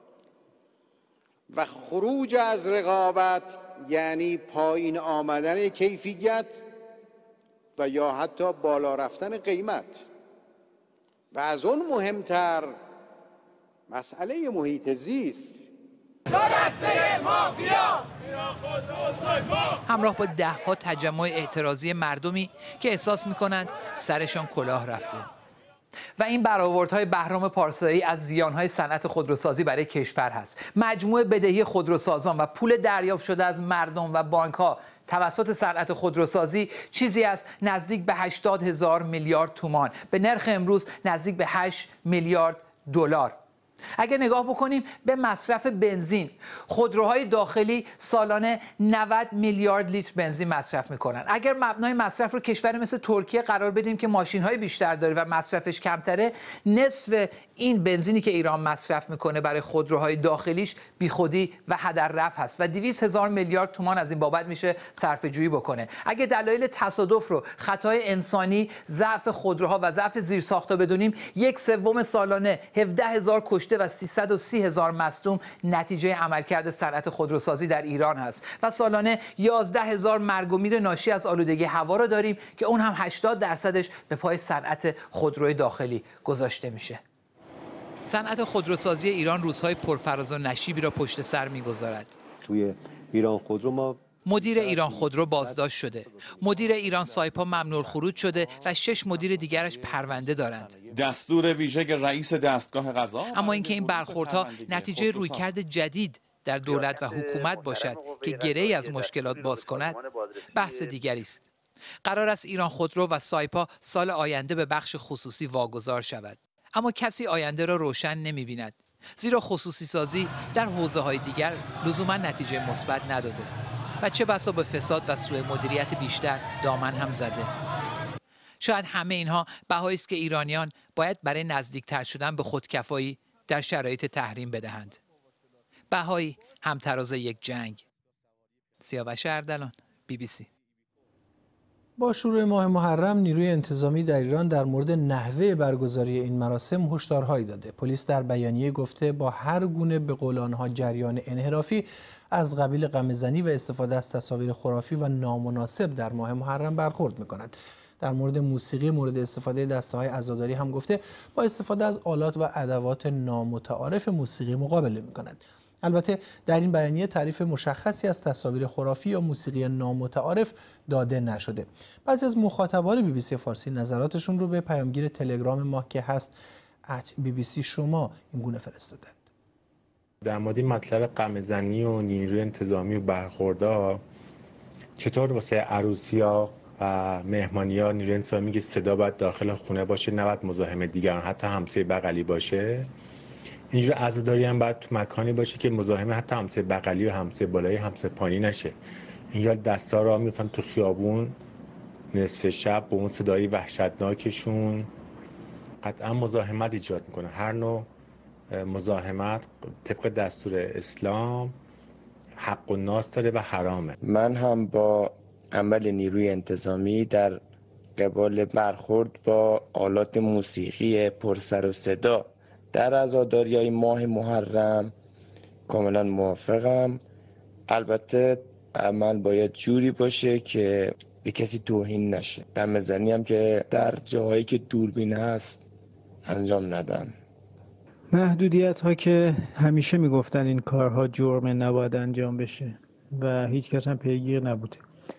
و خروج از رقابت یعنی پایین آمدن کیفیت و یا حتی بالا رفتن قیمت و از اون مهمتر مسئله محیط زیست. همراه با ده ها تجمع اعتراضی مردمی که احساس می‌کنند سرشان کلاه رفته. و این برآوردهای بهرام پارسایی از زیانهای صنعت خودروسازی برای کشور هست. مجموع بدهی خودروسازان و پول دریافت شده از مردم و بانک‌ها توسط صنعت خودروسازی چیزی از نزدیک به هشتاد هزار میلیارد تومان، به نرخ امروز نزدیک به هشت میلیارد دلار. اگر نگاه بکنیم به مصرف بنزین، خودروهای داخلی سالانه نود میلیارد لیتر بنزین مصرف میکنن. اگر مبنای مصرف رو کشور مثل ترکیه قرار بدیم که ماشین‌های بیشتر داره و مصرفش کمتره، نصف این بنزینی که ایران مصرف میکنه برای خودروهای داخلیش بیخودی و هدر رفت هست و دویست هزار میلیارد تومان از این بابت میشه صرفه جویی بکنه. اگه دلایل تصادف رو خطای انسانی، ضعف خودروها و ضعف زیرساخت‌ها بدونیم، یک سوم سالانه هفده هزار کشته کشته و سیصد و سی هزار مصدوم نتیجه عملکرد صنعت خودروسازی در ایران هست و سالانه یازده هزار مرگ و میر ناشی از آلودگی هوا را داریم که اون هم هشتاد درصدش به پای صنعت خودروی داخلی گذاشته میشه. صنعت خودروسازی ایران روزهای پرفراز و نشیبی را پشت سر میگذارد. توی ایران خودرو ما مدیر ایران خودرو بازداشت شده، مدیر ایران سایپا ممنوع خروج شده و شش مدیر دیگرش پرونده دارند. دستور ویژه رئیس دستگاه قضا. اما اینکه این برخوردها نتیجه رویکرد جدید در دولت و حکومت باشد که گره‌ای از مشکلات باز کند، بحث دیگری است. قرار است ایران خودرو و سایپا سال آینده به بخش خصوصی واگذار شود. اما کسی آینده را روشن نمی‌بیند، زیرا خصوصی سازی در حوزه‌های دیگر لزوما نتیجه مثبت نداده و چه بسا به فساد و سوء مدیریت بیشتر دامن هم زده. شاید همه اینها بهایی است که ایرانیان باید برای نزدیکتر شدن به خودکفایی در شرایط تحریم بدهند. بهایی همتراز یک جنگ. سیاوش اردلان، بی بی سی. با شروع ماه محرم نیروی انتظامی در ایران در مورد نحوه برگزاری این مراسم هشدارهایی داده. پلیس در بیانیه گفته با هر گونه به قول آنها جریان انحرافی از قبیل غمه‌زنی و استفاده از تصاویر خرافی و نامناسب در ماه محرم برخورد می‌کند. در مورد موسیقی مورد استفاده دسته‌های عزاداری هم گفته با استفاده از آلات و ادوات نامتعارف موسیقی مقابله می‌کند. البته در این بیانیه تعریف مشخصی از تصاویر خرافی یا موسیقی نامتعارف داده نشده. بعضی از مخاطبان بی بی سی فارسی نظراتشون رو به پیامگیر تلگرام ما که هست ات بی بی سی شما این گونه فرستادند. در مورد مطلب غمه‌زنی و نیروی انتظامی و برخوردها، چطور واسه عروسی‌ها و مهمانی‌ها نیروی انتظامی که صدا باید داخل خونه باشه، نباید مزاحم دیگران حتی همسایه بغلی باشه. اینجور عزاداری هم باید تو مکانی باشه که مزاحم حتی همسایه بغلی و همسایه بالایی همسایه پایین نشه. این یا دستا را میفتن تو خیابون نصف شب با اون صدای وحشتناکشون قطعا مزاحمت ایجاد میکنه. هر نوع مزاحمت طبق دستور اسلام حق و ناس داره و حرامه. من هم با عمل نیروی انتظامی در قبال برخورد با آلات موسیقی پرسر و صدا در عزاداری‌های ماه محرم کاملا موافقم. البته عمل باید جوری باشه که به کسی توهین نشه. غمه‌زنی هم که در جاهایی که دوربین هست انجام ندن. محدودیت ها که همیشه میگفتن این کارها جرم نباید انجام بشه و هیچ کس هم پیگیر نبوده.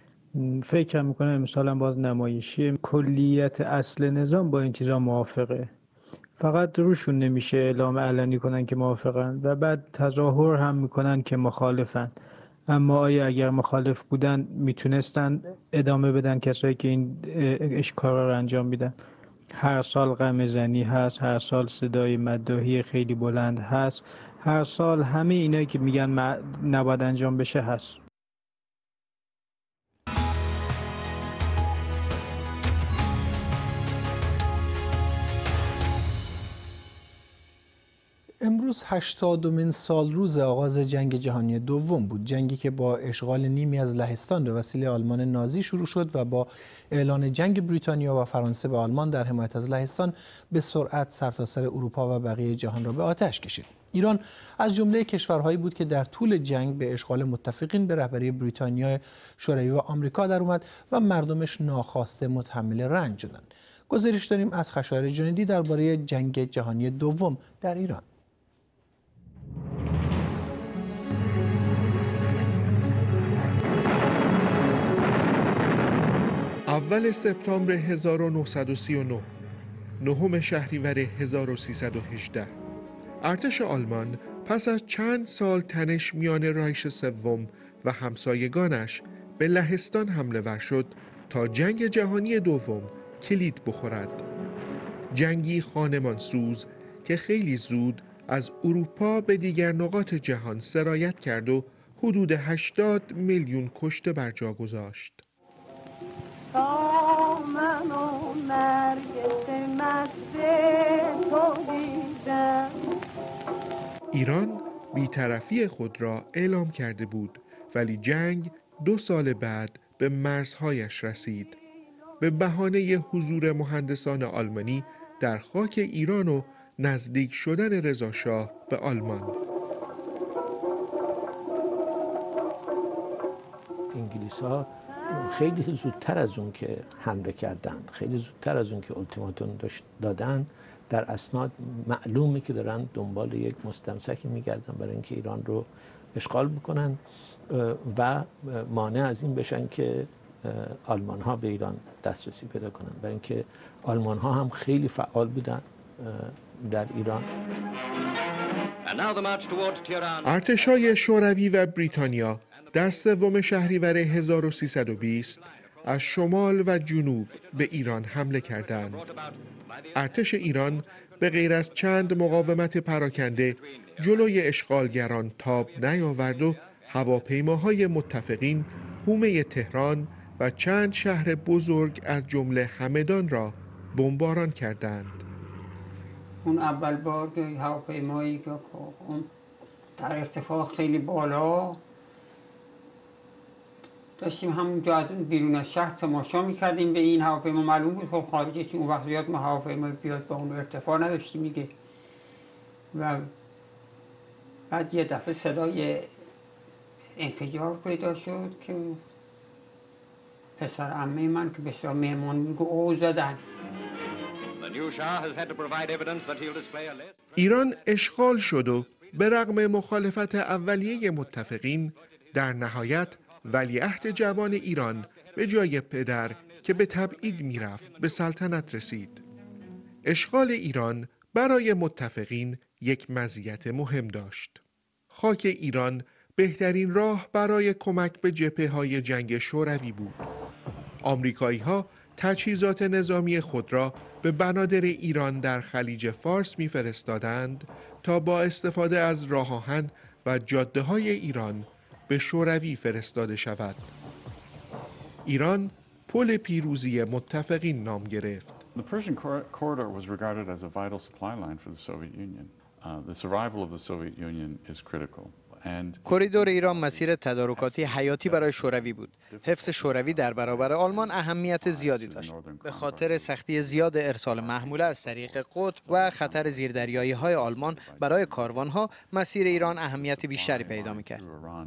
فکر میکنم امسال هم باز نمایشی. کلیت اصل نظام با این چیزا موافقه، فقط روشون نمیشه اعلام علنی کنن که موافقن و بعد تظاهر هم میکنن که مخالفن. اما آیا اگر مخالف بودن میتونستن ادامه بدن کسایی که این اشکارا رو انجام میدن؟ هر سال غمه‌زنی هست، هر سال صدای مداحی خیلی بلند هست، هر سال همه اینایی که میگن نباید انجام بشه هست. امروز هشتادمین سال روز آغاز جنگ جهانی دوم بود، جنگی که با اشغال نیمی از لهستان به وسیله آلمان نازی شروع شد و با اعلان جنگ بریتانیا و فرانسه به آلمان در حمایت از لهستان به سرعت سرتاسر اروپا و بقیه جهان را به آتش کشید. ایران از جمله کشورهایی بود که در طول جنگ به اشغال متفقین به رهبری بریتانیا شوروی و آمریکا در اومد و مردمش ناخواسته متحمل رنج شدند. گزارش داریم از خشایار جنیدی درباره جنگ جهانی دوم در ایران. اول سپتامبر هزار و نهصد و سی و نه، نهم شهریور هزار و سیصد و هجده، ارتش آلمان پس از چند سال تنش میان رایش سوم و همسایگانش به لهستان حمله ور شد تا جنگ جهانی دوم کلید بخورد. جنگی خانمانسوز که خیلی زود از اروپا به دیگر نقاط جهان سرایت کرد و حدود هشتاد میلیون کشته بر جا گذاشت. من و نرگس مست تو دیدم. ایران بی‌طرفی خود را اعلام کرده بود، ولی جنگ دو سال بعد به مرزهایش رسید. به بهانه حضور مهندسان آلمانی در خاک ایران و نزدیک شدن رضا شاه به آلمان. انگلیس‌ها خیلی زودتر از اون که حمله کردند، خیلی زودتر از اون که التیماتوم دادن، در اسناد معلومه که دارن دنبال یک مستمسکی میگردن برای اینکه ایران رو اشغال بکنن و مانع از این بشن که آلمان ها به ایران دسترسی پیدا کنن، برای اینکه آلمان ها هم خیلی فعال بودن در ایران. ارتشای شوروی و بریتانیا در سوم شهریور هزار و سیصد و بیست از شمال و جنوب به ایران حمله کردند. ارتش ایران به غیر از چند مقاومت پراکنده جلوی اشغالگران تاب نیاورد و هواپیماهای متفقین حومه تهران و چند شهر بزرگ از جمله همدان را بمباران کردند. اون اول بار که هواپیمایی که اون در ارتفاع خیلی بالا داشتیم همونجا از بیرون از شهر تماشا میکردیم به این هواپیما، معلوم بود خب خارجش اون وقت زیاد ما هواپیما بیاد با اون ارتفاع نداشتیم میگه. و بعد یه دفعه صدای انفجار پیدا شد که پسر عمه من که بسیار مهمان میگو او زدن. ایران اشغال شد و به رغم مخالفت اولیه متفقین در نهایت ولیعهد جوان ایران به جای پدر که به تبعید میرفت به سلطنت رسید. اشغال ایران برای متفقین یک مزیت مهم داشت. خاک ایران بهترین راه برای کمک به جبهه‌های جنگ شوروی بود. آمریکایی‌ها تجهیزات نظامی خود را به بنادر ایران در خلیج فارس می‌فرستادند تا با استفاده از راه آهن و جاده‌های ایران به شوروی فرستاده شود. ایران پل پیروزی متفقین نام گرفت. The Persian corridor was regarded as a vital supply line for the Soviet Union. Uh, the survival of the Soviet Union is critical. کریدور ایران مسیر تدارکاتی حیاتی برای شوروی بود. حفظ شوروی در برابر آلمان اهمیت زیادی داشت. به خاطر سختی زیاد ارسال محموله از طریق قطب و خطر زیردریایی های آلمان برای کاروانها، مسیر ایران اهمیت بیشتری پیدا می‌کرد.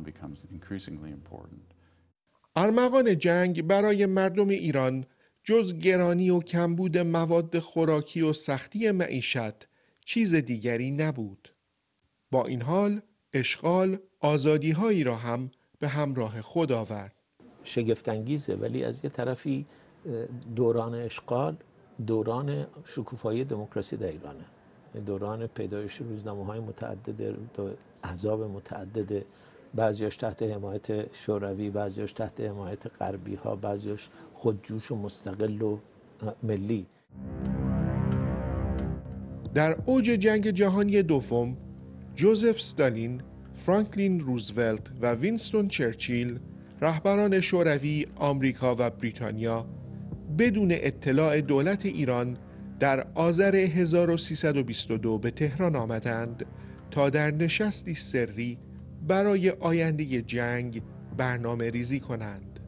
ارمغان جنگ برای مردم ایران جز گرانی و کمبود مواد خوراکی و سختی معیشت چیز دیگری نبود. با این حال اشغال آزادی‌هایی را هم به همراه خود آورد. شگفت‌انگیزه، ولی از یه طرفی دوران اشغال دوران شکوفایی دموکراسی در ایرانه، دوران پیدایش روزنامه‌های متعدد، احزاب متعدد، بعضیاش تحت حمایت شوروی، بعضیاش تحت حمایت غربی‌ها، بعضیاش خودجوش و مستقل و ملی. در اوج جنگ جهانی دوم جوزف استالین، فرانکلین روزولت و وینستون چرچیل، رهبران شوروی، آمریکا و بریتانیا بدون اطلاع دولت ایران در آذر هزار و سیصد و بیست و دو به تهران آمدند تا در نشستی سری برای آینده جنگ برنامه ریزی کنند.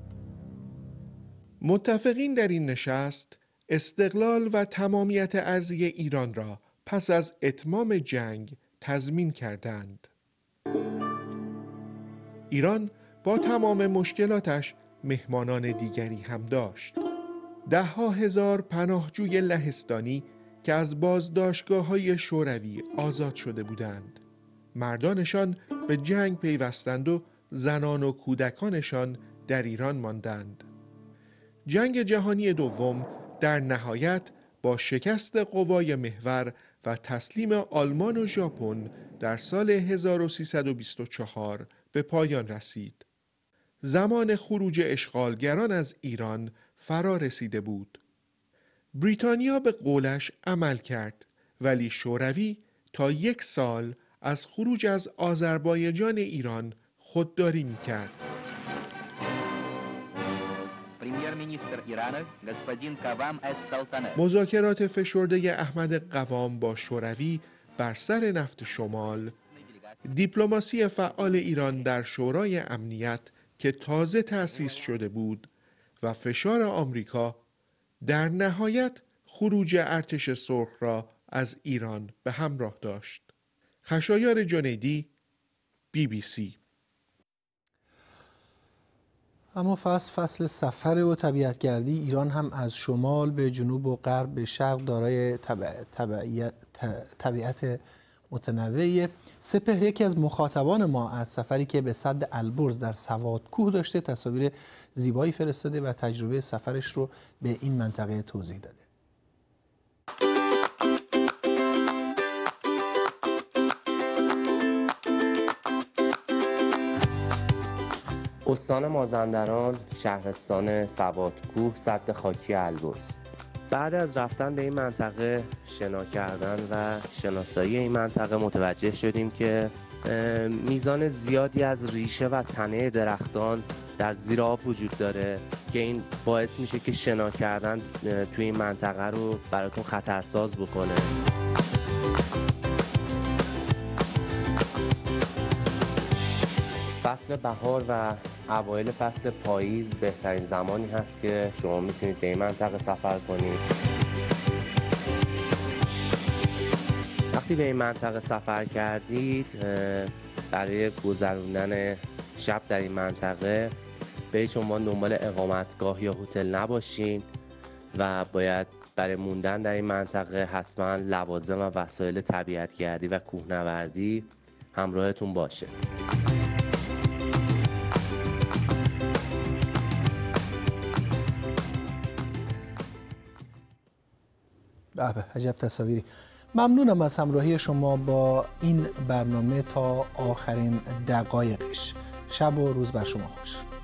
متفقین در این نشست استقلال و تمامیت ارضی ایران را پس از اتمام جنگ تضمین کردند. ایران با تمام مشکلاتش مهمانان دیگری هم داشت. ده ها هزار پناهجوی لهستانی که از بازداشتگاه‌های شوروی آزاد شده بودند. مردانشان به جنگ پیوستند و زنان و کودکانشان در ایران ماندند. جنگ جهانی دوم در نهایت با شکست قوای محور و تسلیم آلمان و ژاپن در سال هزار و سیصد و بیست و چهار به پایان رسید. زمان خروج اشغالگران از ایران فرا رسیده بود. بریتانیا به قولش عمل کرد، ولی شوروی تا یک سال از خروج از آذربایجان ایران خودداری می‌کرد. مذاکرات فشرده احمد قوام با شوروی بر سر نفت شمال، دیپلماسی فعال ایران در شورای امنیت که تازه تأسیس شده بود و فشار آمریکا در نهایت خروج ارتش سرخ را از ایران به همراه داشت. خشایار جنیدی، بی بی سی. اما فصل فصل سفر و طبیعتگردی ایران هم از شمال به جنوب و غرب به شرق دارای طبیعت, طبیعت متنوعی. سپهر یکی از مخاطبان ما از سفری که به سد البرز در سوادکوه داشته تصاویر زیبایی فرستاده و تجربه سفرش رو به این منطقه توضیح داده. استان مازندران، شهرستان سوادکوه، سد خاکی البرز. بعد از رفتن به این منطقه، شنا کردن و شناسایی این منطقه متوجه شدیم که میزان زیادی از ریشه و تنه درختان در زیر آب وجود داره که این باعث میشه که شنا کردن توی این منطقه رو براتون خطرساز بکنه. فصل بهار و اوایل فصل پاییز بهترین زمانی هست که شما میتونید به این منطقه سفر کنید. وقتی به این منطقه سفر کردید، برای گذروندن شب در این منطقه به هیچ عنوان دنبال اقامتگاه یا هتل نباشین و باید برای موندن در این منطقه حتما لوازم و وسایل طبیعتگردی و کوهنوردی همراهتون باشه. به عجب تصاویری. ممنونم از همراهی شما با این برنامه تا آخرین دقایقش. شب و روز بر شما خوش.